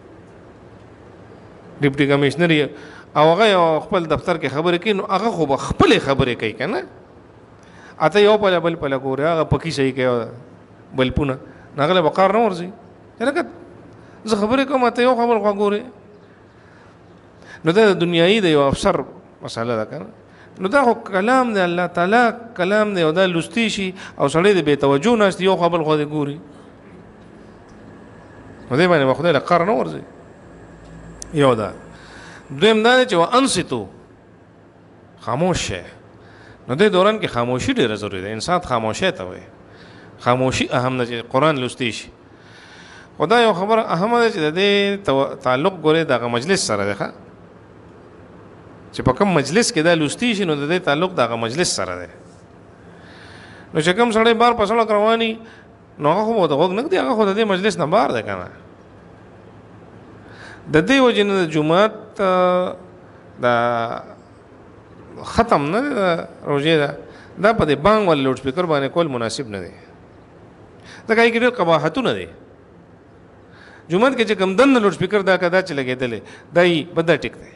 [SPEAKER 2] ډیپټي کمشنر او هغه خپل دفتر کې خبرې کوي نو هغه خو خپل خبرې کوي کنه اته یو په بل په لګوري هغه پکی صحیح کوي بل پونه نغله وقار نه ورځي لکه زه خبرې کوم ته یو خبر خو ګوري نو دا دنیايي د یو افسر مساله ده کنه نو دا خو کلام دی الله تعالی کلام دی او دا لستی شي او سړی د بے توجه ناست یو خبر خو دی ګوري نو دې باندې خدای له قار نه ورځي یو دا دویم دا چې وانصتو خاموش شه نو دې دوران کې خاموشي ډیره ضروری ده انسان خاموشه ته وي خاموشي اهم نه چې قرآن لستی شي خدای یو خبر اهم ده چې د دې تعلق ګوره دغه مجلس سره ده چې په کوم مجلس کې دا لستی شي نو د دې تعلق دغه مجلس سره ده نو چې کوم سړی بار په سړک رواني نو هغه خو د غوږ نه دی هغه خو د دې مجلس نه بار ده کنه د دې وجه نه د جمعات دا ختم نه روزه ده دا په دې بانګ ول لوډ سپیکر باندې کول مناسب نه دی دا کوي ډېر قباحتونه دي جمعات کې چې کم دن لوډ سپیکر دا کدا چې لګېدلې دای بد ټیک دی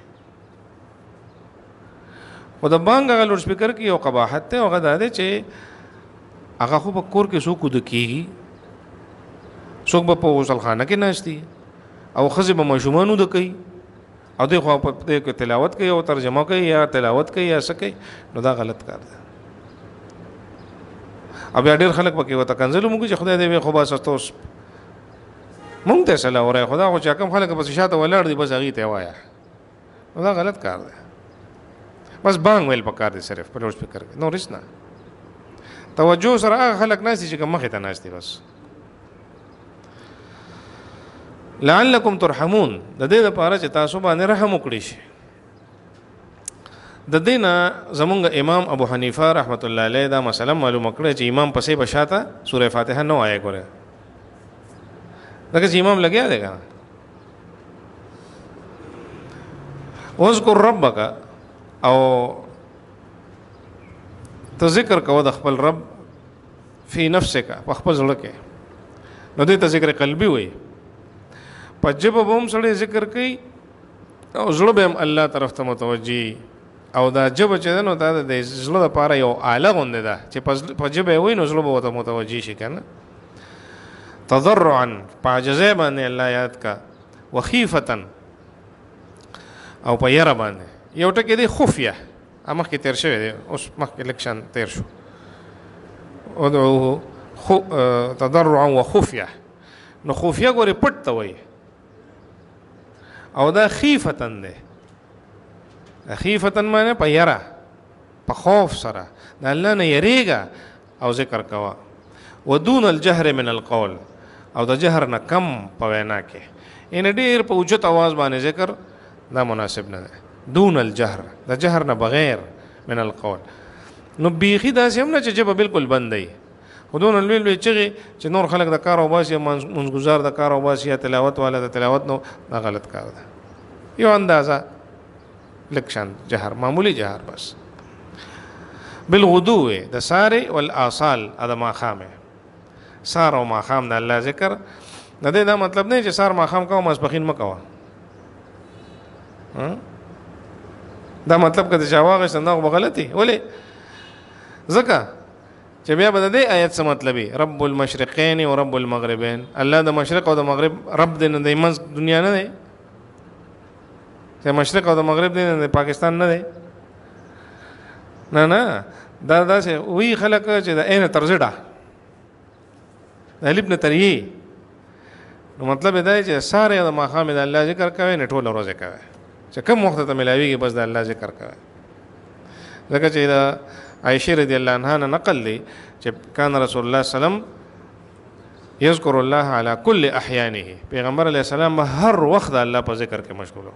[SPEAKER 2] او د بانګ غل لوډ سپیکر کې یو قباحت ته هغه دا دی چې هغه خو په کور کې څوک د کیږي څوک به په غسلخانه کې ناشتي او خزه به مشومانو د کوي او د خو په تلاوت کوي او ترجمه کوي یا تلاوت کوي یا څه کوي نو دا غلط کار دی او بیا ډېر خلک پکې وته کنځلو موږ چې خدای دې خو بس تاسو مونږ ته سلام وره خدا خو چې کوم خلک په شاته ولاړ دي بس هغه ته وایا نو دا غلط کار دی بس بانګ ویل پکار دي صرف په لوډ سپیکر کې نو رښنا توجه سره هغه خلک ناشتي چې کوم مخې ته ناشتي بس لعلکم ترحمون د دې لپاره چې تاسو باندې رحم وکړي شي د دې نه زمونږ امام ابو حنیفه رحمت الله علیه دا مسله معلومه کړه چې امام پسې بشاته سوره فاتحه نو آیا ګوره دغه چې امام لګیا دی کنه واذکر ربک او ته ذکر کوه د خپل رب فی نفسک په خپل ځړ کې نو دې ته ذکر قلبي وي په جبه بوم سره ذکر کوي او زړه به هم الله طرف ته متوجي او دا جبه چې نو دا د زړه لپاره یو اعلی غونډه ده چې په جبه وي نو زړه به ته متوجي شي کنه تضرعا پاجزه باندې الله یاد کا وخیفتا او په یره باندې یو ټکی دی خفیه امخ کې تیر شوی دی اوس مخ کې لکشن تیر شو ادعوه خو تضرعا وخفیه نو خفیه ګوري پټ ته وي او دا خیفتن دی خیفتن معنی په یره په خوف سره د الله نه یریږه او ذکر کوه ودون الجهر من القول او د جهر نه کم په وینا کې ان ډیر په اوچت आवाज باندې ذکر دا مناسب نه ده دون الجهر د جهر نه بغیر من القول نو بیخي دا سم نه چې جبه بالکل بند دی خودون الویل وی چې نور خلق د کار او باسي منځګزار د کار او باسي تلاوت والا د تلاوت نو دا غلط کار ده یو اندازه لکشان جهر معمولی جهر بس بالغدو د ساره والآصال ادم خامه سار او ماخام د الله ذکر د دې دا مطلب نه چې سار ماخام کوم مسبخین مکوا دا مطلب کده جواغ څنګه غلطي ولې زکه چې بیا به د دې آیت څه مطلبي رب المشرقین او رب المغربین الله د مشرق او د مغرب رب د نه منځ دنیا نه دی چې مشرق او د مغرب د پاکستان نه دی نه نه دا دا چې وی خلک چې د عین ترزړه د ابن تریه نو مطلب دا چې ساره د ماخام د الله ذکر کوي نه ټول ورځ کوي چې کوم وخت ته ملاویږي بس د الله ذکر کوي ځکه چې دا عائشہ رضی الله عنها نه نقل دی چې کان رسول الله سلام یذکر الله علی کل احیانه پیغمبر علیه السلام هر وخت الله په ذکر کې مشغول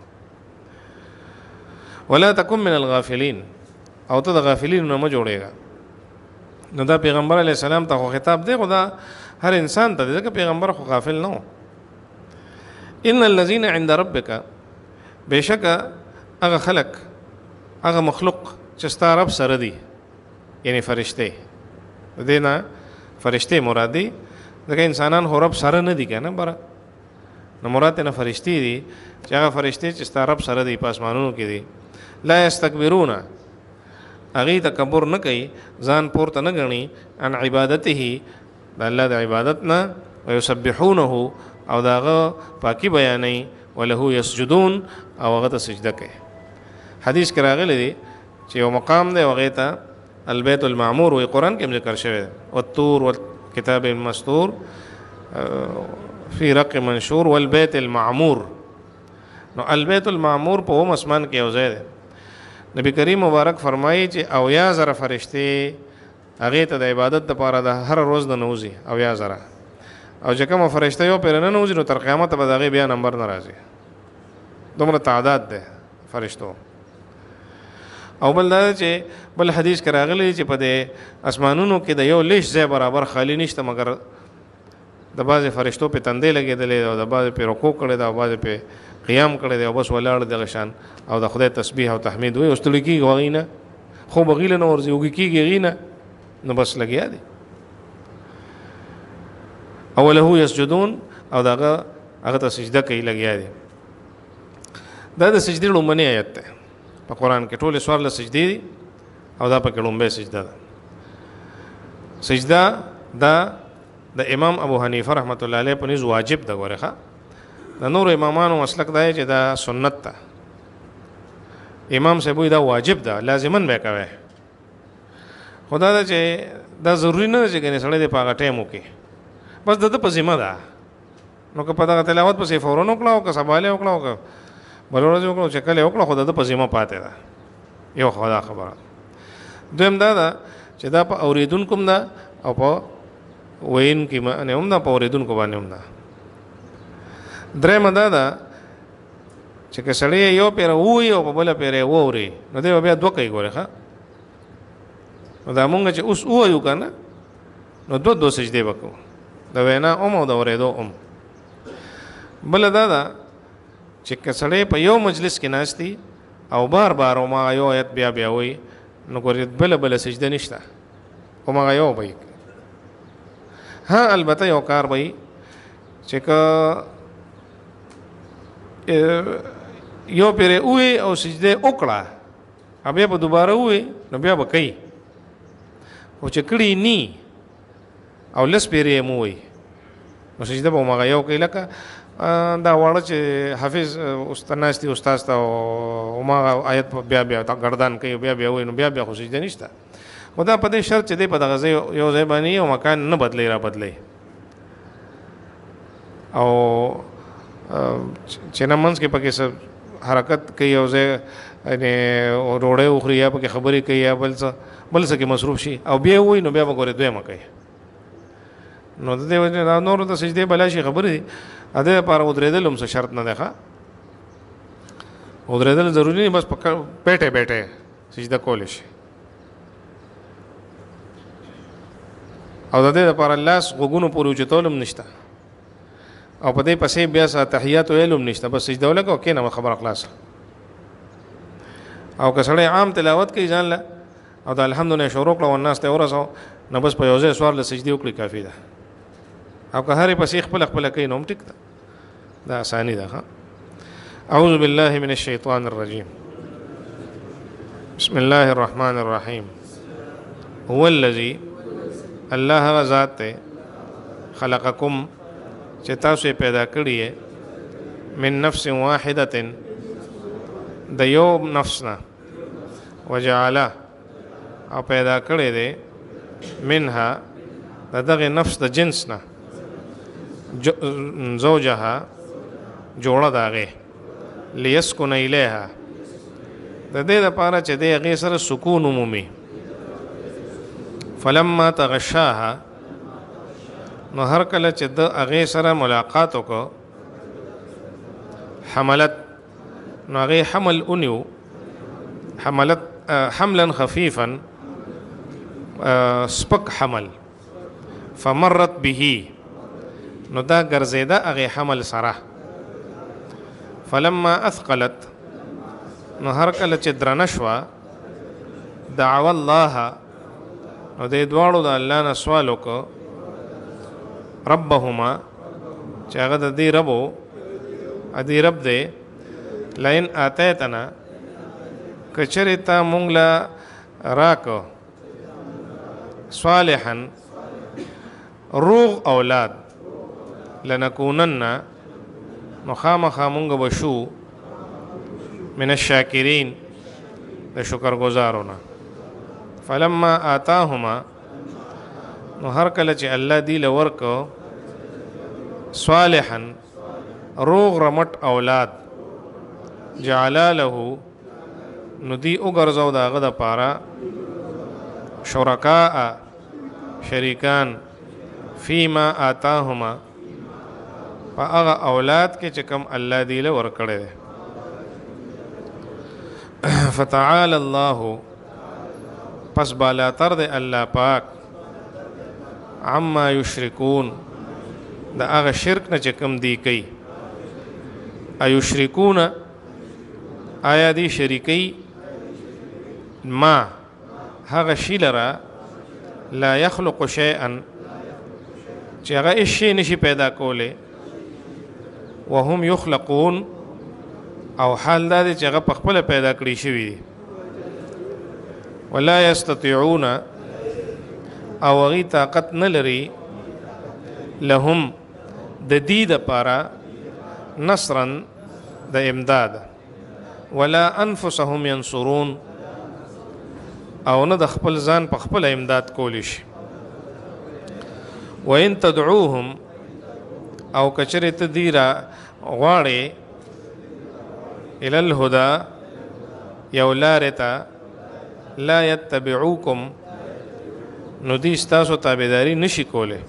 [SPEAKER 2] ولا تکن من الغافلین او ته د غافلین نه ما جوړېږه نو دا پیغمبر علیه السلام ته خو خطاب دی، خو دا هر انسان ته دی، ځکه پیغمبر خو غافل نه و. ان الذين عند ربک، بېشکه هغه خلق هغه مخلوق چې ستا رب سره دي، یعنی فرشته، د دې نه فرشته مراد دي، ځکه انسانان خو رب سره نه دي که نه بره، نو مراد نه فرشتې دي چې هغه فرشتې چې ستا رب سره دي په اسمانونو کې دي. لا یستکبرون، هغې تکبر نه کوي، ځان پورته نه ګڼي، عن عبادته، د الله د عبادت نه، ویسبحونه، او د هغه پاکي بیانوي، وله یسجدون، او هغه ته سجده کوي. حدیث کې راغلی دی چې یو مقام دی هغې ته البیت المعمور وایي، قرآن کې هم ذکر شوی دی، والطور والکتاب المسطور فی رق منشور والبیت المعمور. نو البیت المعمور په اوم اسمان کې یو ځای دی. نبی کریم مبارک فرمایي چې اویا زره فرشتې هغې ته د عبادت دپاره د هر روز نه نوځي، اویا زره، او چې کومه فرشته یو پرې نه نوځي نو تر قیامته به د هغې بیا نمبر نه راځي. دومره تعداد دی فرشتو. او بل دا چې بل حدیث کې راغلی چې په دې اسمانونو کې د یو لیش ځای برابر خالی نشته، مګر د بعضې فرشتو پې تندې لګېدلې او د بعضې پې رکوع کړی ده او بعضې پې قیام کړی دی او بس ولاړ دغه شان او د خدای تسبیح او تحمید وایي، او ستړي کېږي هغې نه، خوب هغې له نه ورځي، اوږې کېږي هغې نه، نو بس لګیا دي. او له یسجدون، او د هغه هغه ته سجده کوي، لګیا دي. دا د سجدې لومړنی آیت دی په قرآن کې. ټولې څوارلس سجدې دي او دا پکې لومړۍ سجده ده. سجده دا د امام ابو حنیفه رحمت الله علیه په نزد واجب ده. ګوره ښه، د نورو امامانو مسلک دا دی چې دا سنت ده. امام صاحب وایي دا واجب ده، لازمن به کوي. خو دا ده چې دا ضروري نه ده چې ګنې سړی دی په هغه ټایم وکړي، بس د ده په ذمه ده. نو که په دغه تلاوت پسې فوراً وکړه او که سبا یې وکړه او که بله ورځ وکړه، چې کله یې وکړه، خو د ده په ذمه پاتې ده. یو خو دا خبره. دویم دا ده چې دا په اورېدونکو هم ده او په ویونکي باندې هم ده، په اورېدونکو باندې هم ده. درېیمه دا ده چې که سړی یو پیره ووایي او په بله پیره یې واوري، نو دی به بیا دوه کوي. ګورې ښه، نو دا مونږ چې اوس ووایو که نه، نو دوه دوه سجدې به کوو، د وینا هم او د اورېدو هم. بله دا ده چې که سړی په یو مجلس کې ناست او بار بار هماغه یو آیت بیا بیا وایي، نو ګورې بله بله سجده نشته، هماغه یو به یې. ها البته یو کار به یي چې که یو پیرې ووایي او سجده وکړه او بیا به دوباره ووایي، نو بیا به کوي. خو چې کړي نی او لس پیرې یې مو وایي، نو سجده به هماغه یو کوي. لکه دا واړه چې حافظ استاد ناست دي، استاد ته هماغه آیت بیا بیا ګردان کوي، بیا بیا وایي، نو بیا بیا خو سجده نشته. خو دا په دې شرط چې دی په دغه ځای یو ځای باندې یو مکان نه بدلی را بدلی، او چې نه منځ کې پکې څه حرکت کوي، یو ځای یعنې ډوډۍ وخوري یا پکې خبرې کوي یا بل څه بل څه کې مصروف شي او بیا وایي، نو بیا به ګورې دویمه کوي. نو د دې وجې نورو ته سجدې بلا شي خبرې دي. د دې لپاره ودرېدل هم څه شرط نه دی. ښه، ودرېدل ضروري نه، بس په بیټه بیټه سجده کولی شي. او د دې لپاره لاس غوږونو پورې اوچتول هم نشته، او په دې پسې بیا څه تحیات ویل هم نشته، بس سجده ولګه او کښېنه، خبره خلاصه. او که سړی عام تلاوت کوي ځان له او د الحمدلله شروع کړه او الناس ته ورسو، نو بس په یو ځای څوارلس سجدې وکړي کافي ده. او که هرې پسې خپله خپله کوي نو هم ټیک ده، دا اساني ده. ښه، اعوذ بالله من الشیطان الرجیم، بسم الله الرحمن الرحیم. هو الذی، الله هغه ذات دی، خلقکم چې تاسو یې پیدا کړي یې، من نفس واحدة، د یو نفس نه، وجعله، او پیدا کړی دی، منها، د دغه نفس د جنس نه، زوجها، جوړه د هغې، لیسکن الیها، د دې دپاره چې دی هغې سره سکون ومومي. فلما تغشاها، نو هر کله چې د هغې سره ملاقات وکړو، حملت، نو هغې حمل ونیو، حملت حملا خفیفا، سپک حمل فمرت به نو دا ګرځیده هغه حمل سره فلما اثقلت نو هر کله چې درنه شوه دعوا الله نو دې دواړو د الله نه سوال وکړو ربهما چې هغه د دې رب و دې رب دی لئن آتیتنا که چېرې تا مونږ له راکړو صالحا روغ اولاد لنکونن نو خامخا مونږ به شو من الشاکرین د شکر گزارونه فلما آتاهما نو هر کله چې الله دی له ورکو صالحا روغ رمټ اولاد جعلا له نو دی وګرځاو د هغه دپاره شرکاء شریکان فیما آتاهما په هغه اولاد کې چې کوم الله دی له ورکړی دی فتعال الله پس بالاتر دی الله پاک عما یشرکون د هغه شرک نه چې کوم دی کوي ایشرکون آیا دی شریکی ما هغه شی لره لا یخلق شیئا چې هغه هیڅ شی نشي پیدا کولی وهم یخلقون او حال دا دی چې هغه په خپله پیدا کړي شوي دي ولا یستطیعون او هغوی طاقت نه لري لهم د دې دپاره نصرا د امداد ولا انفسهم ینصرون او نه د خپل ځان په خپله امداد کولی شي وان تدعوهم او کچرې ته دی را غواړې الی الهدى یو لارې ته لا یتبعوکم نو دی ستاسو تابعداري نشي کولی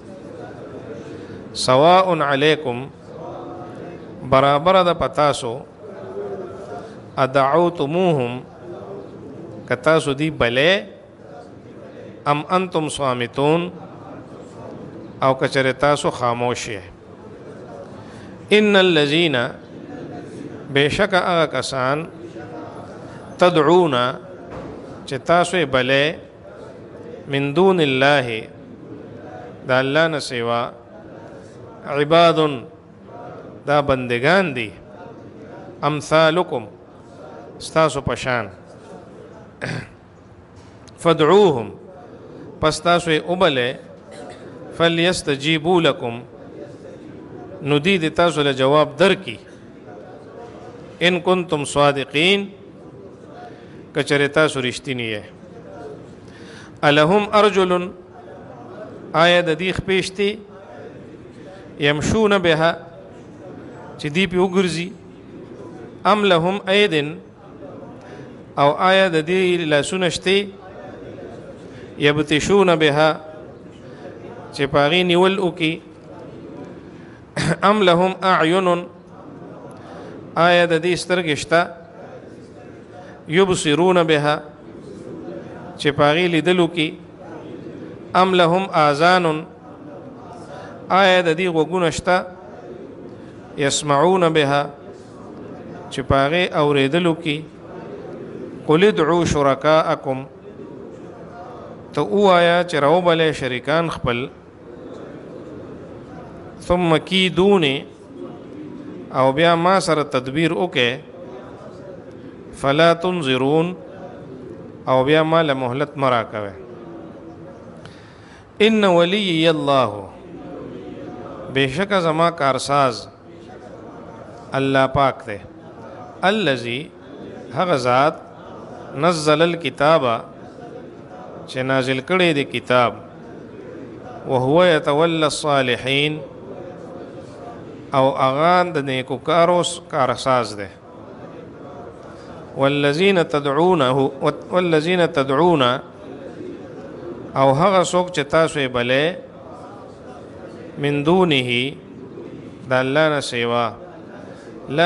[SPEAKER 2] سواء علیکم برابر د پتاسو ادعوتموهم کتاسو دی بلے ام انتم صامتون او کچره تاسو خاموش یې ان الذین بیشک هغه کسان تدعون چې تاسو یې بلې من دون الله د الله نه سوا عباد دا بندگان دي امثالکم ستاسو پشان فدعوهم پس تاسو یې وبلې فلیستجیبوا لکم نو دی د تاسو له جواب درکي ان کنتم صادقین کچره تاسو رښتینی یې الهم ارجل آیا د دې خپې شته یمشون بها چې دی په وګرځي ام لهم ایدن او آیا د دې لاسونه شته یبتشون بها چې پاغي نیول وکي ام لهم اعین آیا د دې سترګې شته یبصرون بها چې پاغي لیدل وکي ام لهم آذان آیا د دې غوږونه شته یسمعون بها چې پاغي اوریدل وکي قل ادعوا شرکاءکم تو او آیا چې راوبلې شریکان خپل ثم کیدونی او بیا ما سره تدبیر وکې فلا تنظرون او بیا ما له مهلت مرا کوي ان ولی الله بشک زما کارساز الله پاک دی الذی هغه ذات نزل الكتاب چې نازل کړی دی کتاب وهو يتولى الصالحین او اغان د نیکو کارو کارساز دی والذین تدعونه والذین تدعون او هغه څوک چې تاسو یې بلې من دونه د الله نه سوا لا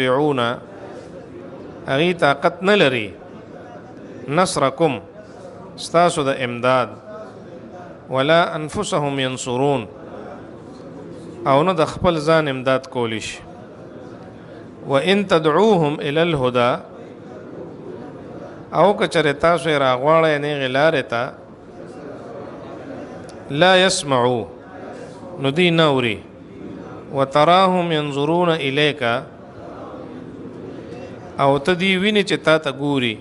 [SPEAKER 2] یستطيعون هغوی طاقت نه لري نصرکم ستاسو د امداد ولا انفسهم ينصرون او نه د خپل ځان امداد کولی شي وان تدعوهم الى الهدى او کچره تاسو یې راغواړئ نه غلارې ته لا يسمعوا نو دی نوري وتراهم ينظرون اليك او تدی ویني چې تا ته ګوري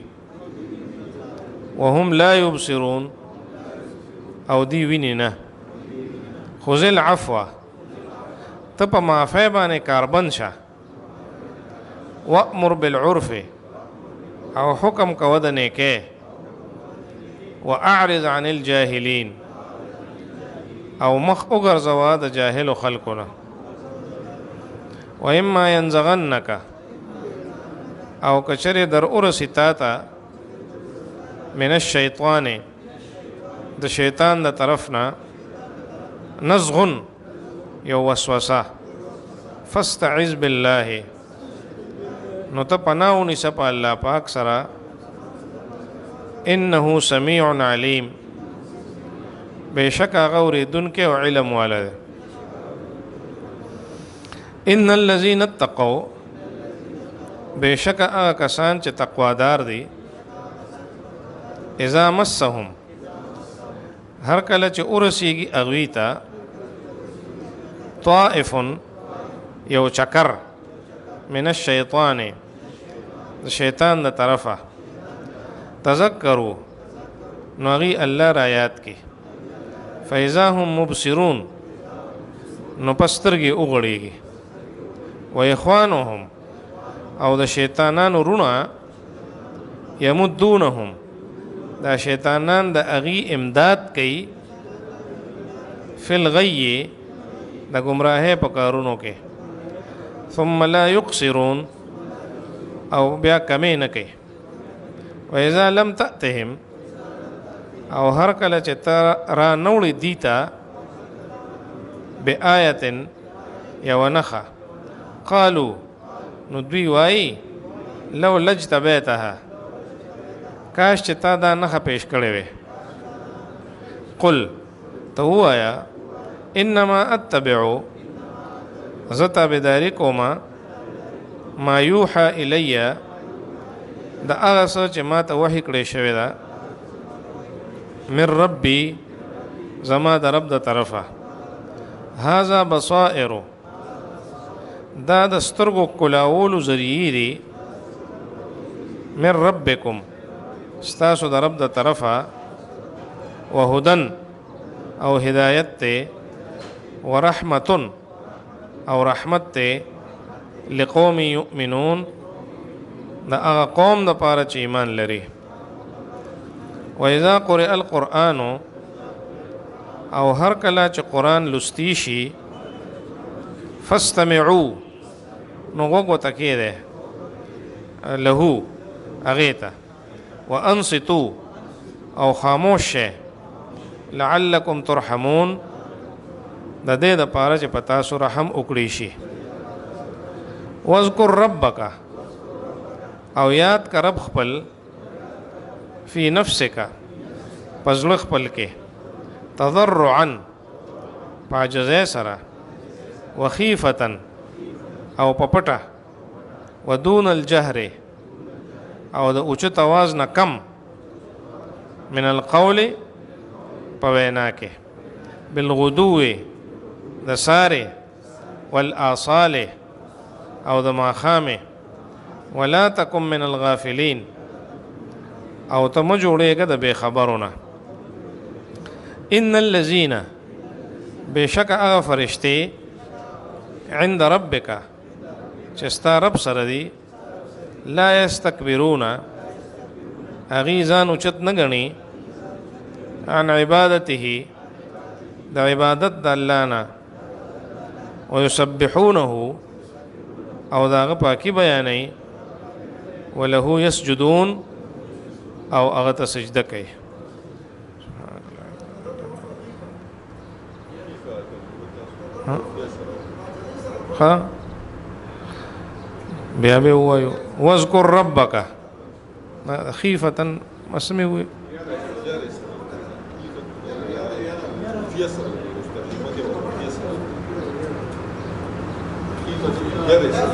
[SPEAKER 2] وهم لا يبصرون او دی ویني نه خذ العفو ته په معافی باندې کاربند شه وامر بالعرف او حکم کو د نیکه واعرض عن الجاهلين او مخ وګرځوا د جاهل خلقونه واما ينزغنك او کچره در اورستا تا من الشیطان د شیطان د طرفنا نزغن یو وسوسه فاستعذ بالله نو ته پناو نسپ الله پاک سره انه سمیع علیم بشک هغه اوریدونکو او علم والا ده ان الذين اتقوا بشک هغه کسان چې تقوادار دي اذا مسهم هر کله چې ورسیږي اغوی ته طائف یو چکر من الشیطان شیطان د طرفه تذکروا نو غي الله را یاد کی فاذا هم مبصرون نو پسترګي وګړيږي و اخوانهم او د شیطانانو رونه یمدونهم دا شیطانان د اغي امداد کوي فل غي د گمراهه په کارونو کې ثم لا يقصرون او بیا کمی نه کوي و اذا لم تأتهم او هر کله چې تا را نوړي دیتا بآیه یو نخه قالوا نو دوی وای لو لجت بیتها کاش چې تا دا نخه پیش کړې وې قل تو وایا انما اتبعو زتا بداری کوما ما یوحى الی دا هغه څه چې ما ته وحی کړی شوی دا من ربي زما د رب د طرفه هذا بصائر دا د سترګو کلاولو ذریعی دی من ربکم ستاسو د رب د طرفه وهدن او هدایت ته ورحمتن او رحمت ته لقوم یؤمنون دا هغه قوم د پاره چې ایمان لري واذا قرئ القرآن او هر کله چې قرآن لستی شي فاستمعوا نو وګو تکې ده له اغیتا وانصتوا او خاموش شه لعلکم ترحمون د دې د پاره چې پتا سو رحم وکړي شي واذکر ربک او یاد کر رب خپل فی نفسک پزړه خپل کې تضرعا پاجزه سره وخیفتا او پپټه ودون الجهر او د اوچت आवाज نه کم من القول پوینا کې بالغدو د ساره والآصال او د ماخامه ولا تکم من الغافلین او ته مو جوړېږه د بے خبرونه ان الذين بشک هغه فرشتي عند ربک چې ستا رب سره دي لا يستكبرون اغي ځان اوچت نه غني عن عبادته د عبادت د الله نه ويسبحونه او داغه پاکي بیانای وله يسجدون او هغه ته سجده کوي ها بیا به وایو واذكر ربك خيفة مسمي
[SPEAKER 3] خفیه سره دی مستقیمت یو خفیه سره خفیفه لرې سره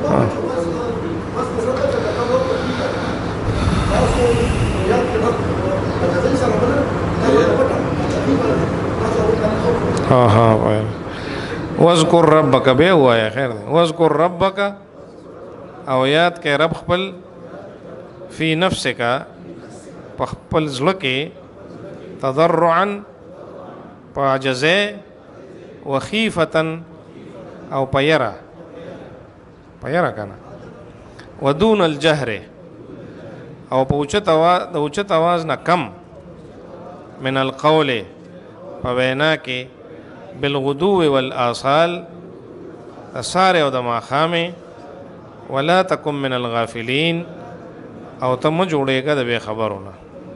[SPEAKER 2] ها ها وای واذکر ربک به وای خیر دی واذکر ربک او یاد کې رب خپل فی نفسک په خپل زړه کې تضرعا پاجزه وخیفتا او پیرا پیرا کنه ودون الجهر او په اوچت आवाज د اوچت आवाज نه کم من القول په وینا کې بالغدو والآصال اسار او د ماخامه ولا تکم من الغافلین او ته م جوړېږه د بے خبرونه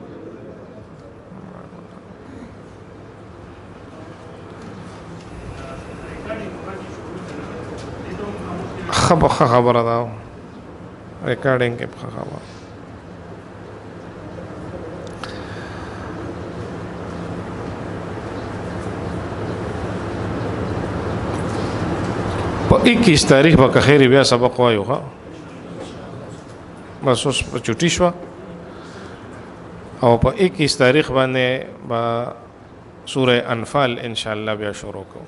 [SPEAKER 2] خبر خبره ده ریکارډینګ کې خبره په اکیس تاریخ به خیر بیا سبق وایو ها بس اوس په چټی شو او په اکیس تاریخ باندې با سوره انفال ان شاء الله بیا شروع کوو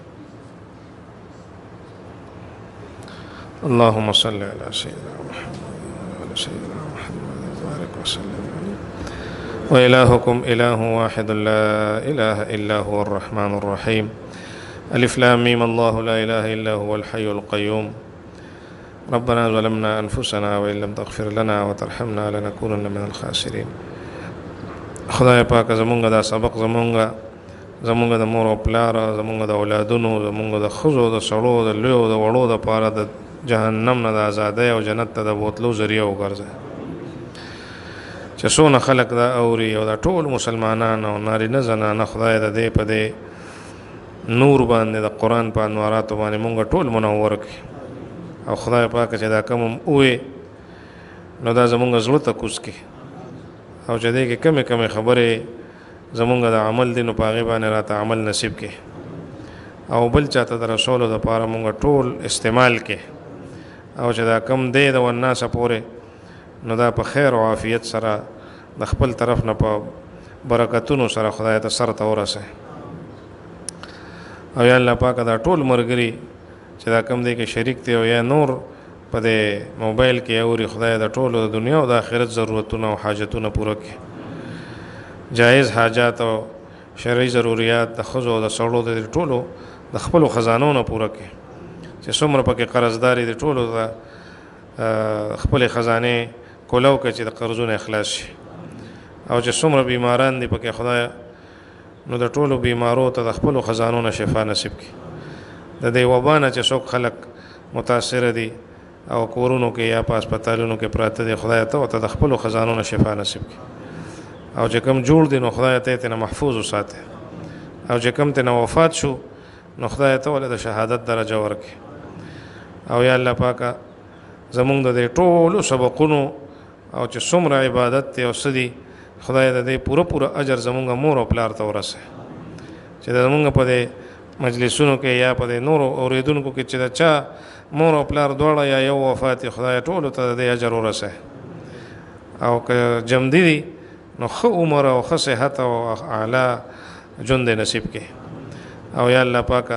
[SPEAKER 2] اللهم صل على سيدنا محمد وعلى سيدنا محمد وبارك وسلم وإلهكم إله واحد لا إله إلا هو الرحمن الرحيم ألف لام ميم الله لا إله إلا هو الحي القيوم ربنا ظلمنا أنفسنا وإن لم تغفر لنا وترحمنا لنكونن من الخاسرين خدای پاک زمونږ دا سبق زمونږ زمونږ د مور او پلار زمونږ د اولادونو زمونږ د ښځو د سړو د لویو د وړو دپاره د جهنم نه د ازادۍ او جنت ته د بوتلو ذریعه وګرځه چې څونه خلک دا اوري او دا ټول مسلمانان او نارینه زنانه خدای د دې په دې نور باندې د قرآن په انواراتو باندې مونږ ټول منور کړي او خدای پاک چې دا کوم وې نو دا زمونږ زړه ته کوز کړي او چې دې کې کمې کمې خبرې زمونږ د عمل دي نو په هغې باندې راته عمل نصیب کړي او بل چاته د رسولو دپاره مونږ ټول استعمال کړي او چې دا کم دی د والناسه پورې نو دا په خیر او عافیت سره د خپل طرف نه په برکتونو سره خدای ته سر ته ورسوي او یا الله پاک دا ټول مرګري چې دا کم دی کې شریک دی او یا نور په دې موبایل کې اوري خدای د ټولو د دنیا او د آخرت ضرورتونه او حاجتونه پوره کړي جایز حاجات او شرعي ضروريات د ښځو او د سړو د ټولو د خپلو خزانو نه پوره کړي چې څومره پکې قرضداري د ټولو د خپلې خزانې کولو کړي چې د قرضونه اخلاص شي او چې څومره بیماران دي پکې خدای نو د ټولو بیمارو ته د خپلو خزانو نه شفا نصیب کړي د دې وبا نه چې څوک خلک متاثره دي او کورونو کې یا په هسپتالونو کې پراته دي خدای ته ورته د خپلو خزانو نه شفا نصیب کړي او چې کوم جوړ دي نو خدای ته یې محفوظ وساتي او چې کوم ته وفات شو نو خدای ته ولې د شهادت درجه ورکړي او یا الله پاکه زمونږ د دې ټولو سبقونو او چې څومره عبادت دی او څه دي خدای د دې پوره پوره اجر زمونږ مور او پلار ته ورسوي چې زمونږ په دې مجلسونو کې یا په دې نورو اورېدونکو کې چې د چا مور او پلار دواړه یا یو وفات خدای ټولو ته د دې اجر ورسوي او که جمدي دي نو ښه عمر او ښه صحت او اعلی ژوند نصیب کړي او یا الله پاکه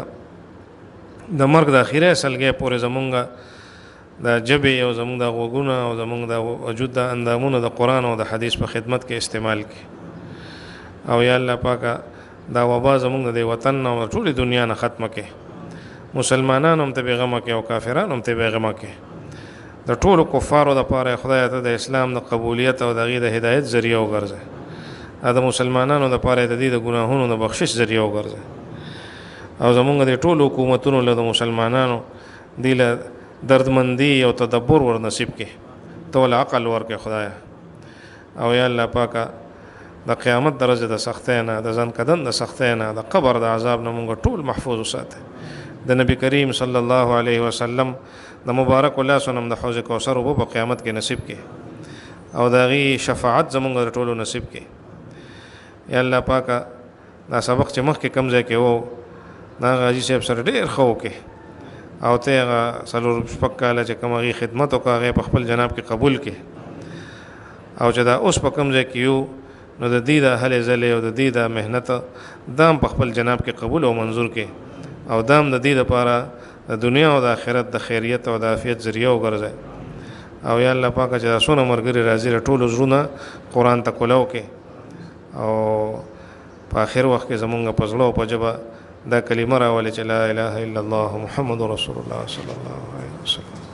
[SPEAKER 2] د مرګ د اخیری سلګۍ پورې زمونږ د ژبې او زمونږ د غوږونه او زمونږ د وجود د اندامونو د قرآن او د حدیث په خدمت کې استعمال کړي او یا الله پاکه دا وبا زمونږ د وطن او ټولې دنیا نه ختمه کړي مسلمانان هم ته بېغمه کړي او کافران هم ته بېغمه کړي د ټولو کفارو دپاره خدای ته د اسلام د قبولیت او د هغې د هدایت ذریعه وګرځي او د مسلمانانو دپاره د دې د ګناهونو د بخشش ذریعه وګرځي او زمونږ د ټولو حکومتونو له د مسلمانانو دې له دردمندي او تدبر ور نصیب کړي ته ول عقل ورکړي خدایه او یا الله پاکه د قیامت درجه د سختۍ نه د ځان کدن د سختۍ نه د قبر د عذاب نه مونږ ټول محفوظ وساتي د نبی کریم صلی الله علیه وسلم د مبارک الله سنم د حوض کوثر وب په قیامت کې نصیب کړي او د هغې شفاعت زمونږ د ټولو نصیب کړي یا الله پاکه دا سبق چې مخکې کم ځای کې وو دا حاجي صاحب سره ډېر ښه وکړې او ته هغه څلور شپږ کاله چې کوم هغې خدمت وکړه هغې په خپل جناب کې قبول کړې او چې دا اوس په کم ځای کې یو نو د دې د هلې ځلې او د دې د محنت دام په خپل جناب کې قبول او منظور کې او دام د دې دپاره د دنیا او د آخرت د خیریت او د عافیت ذریعه وګرځئ او یا الله پاکه چې دا څونه ملګري راځي له ټولو زړونه قرآن ته کولو کې او په آخر وخت کې زمونږ په زړه او په ژبه دا کلمه راولي چې لا اله الا الله محمد رسول الله صلی الله علیه وسلم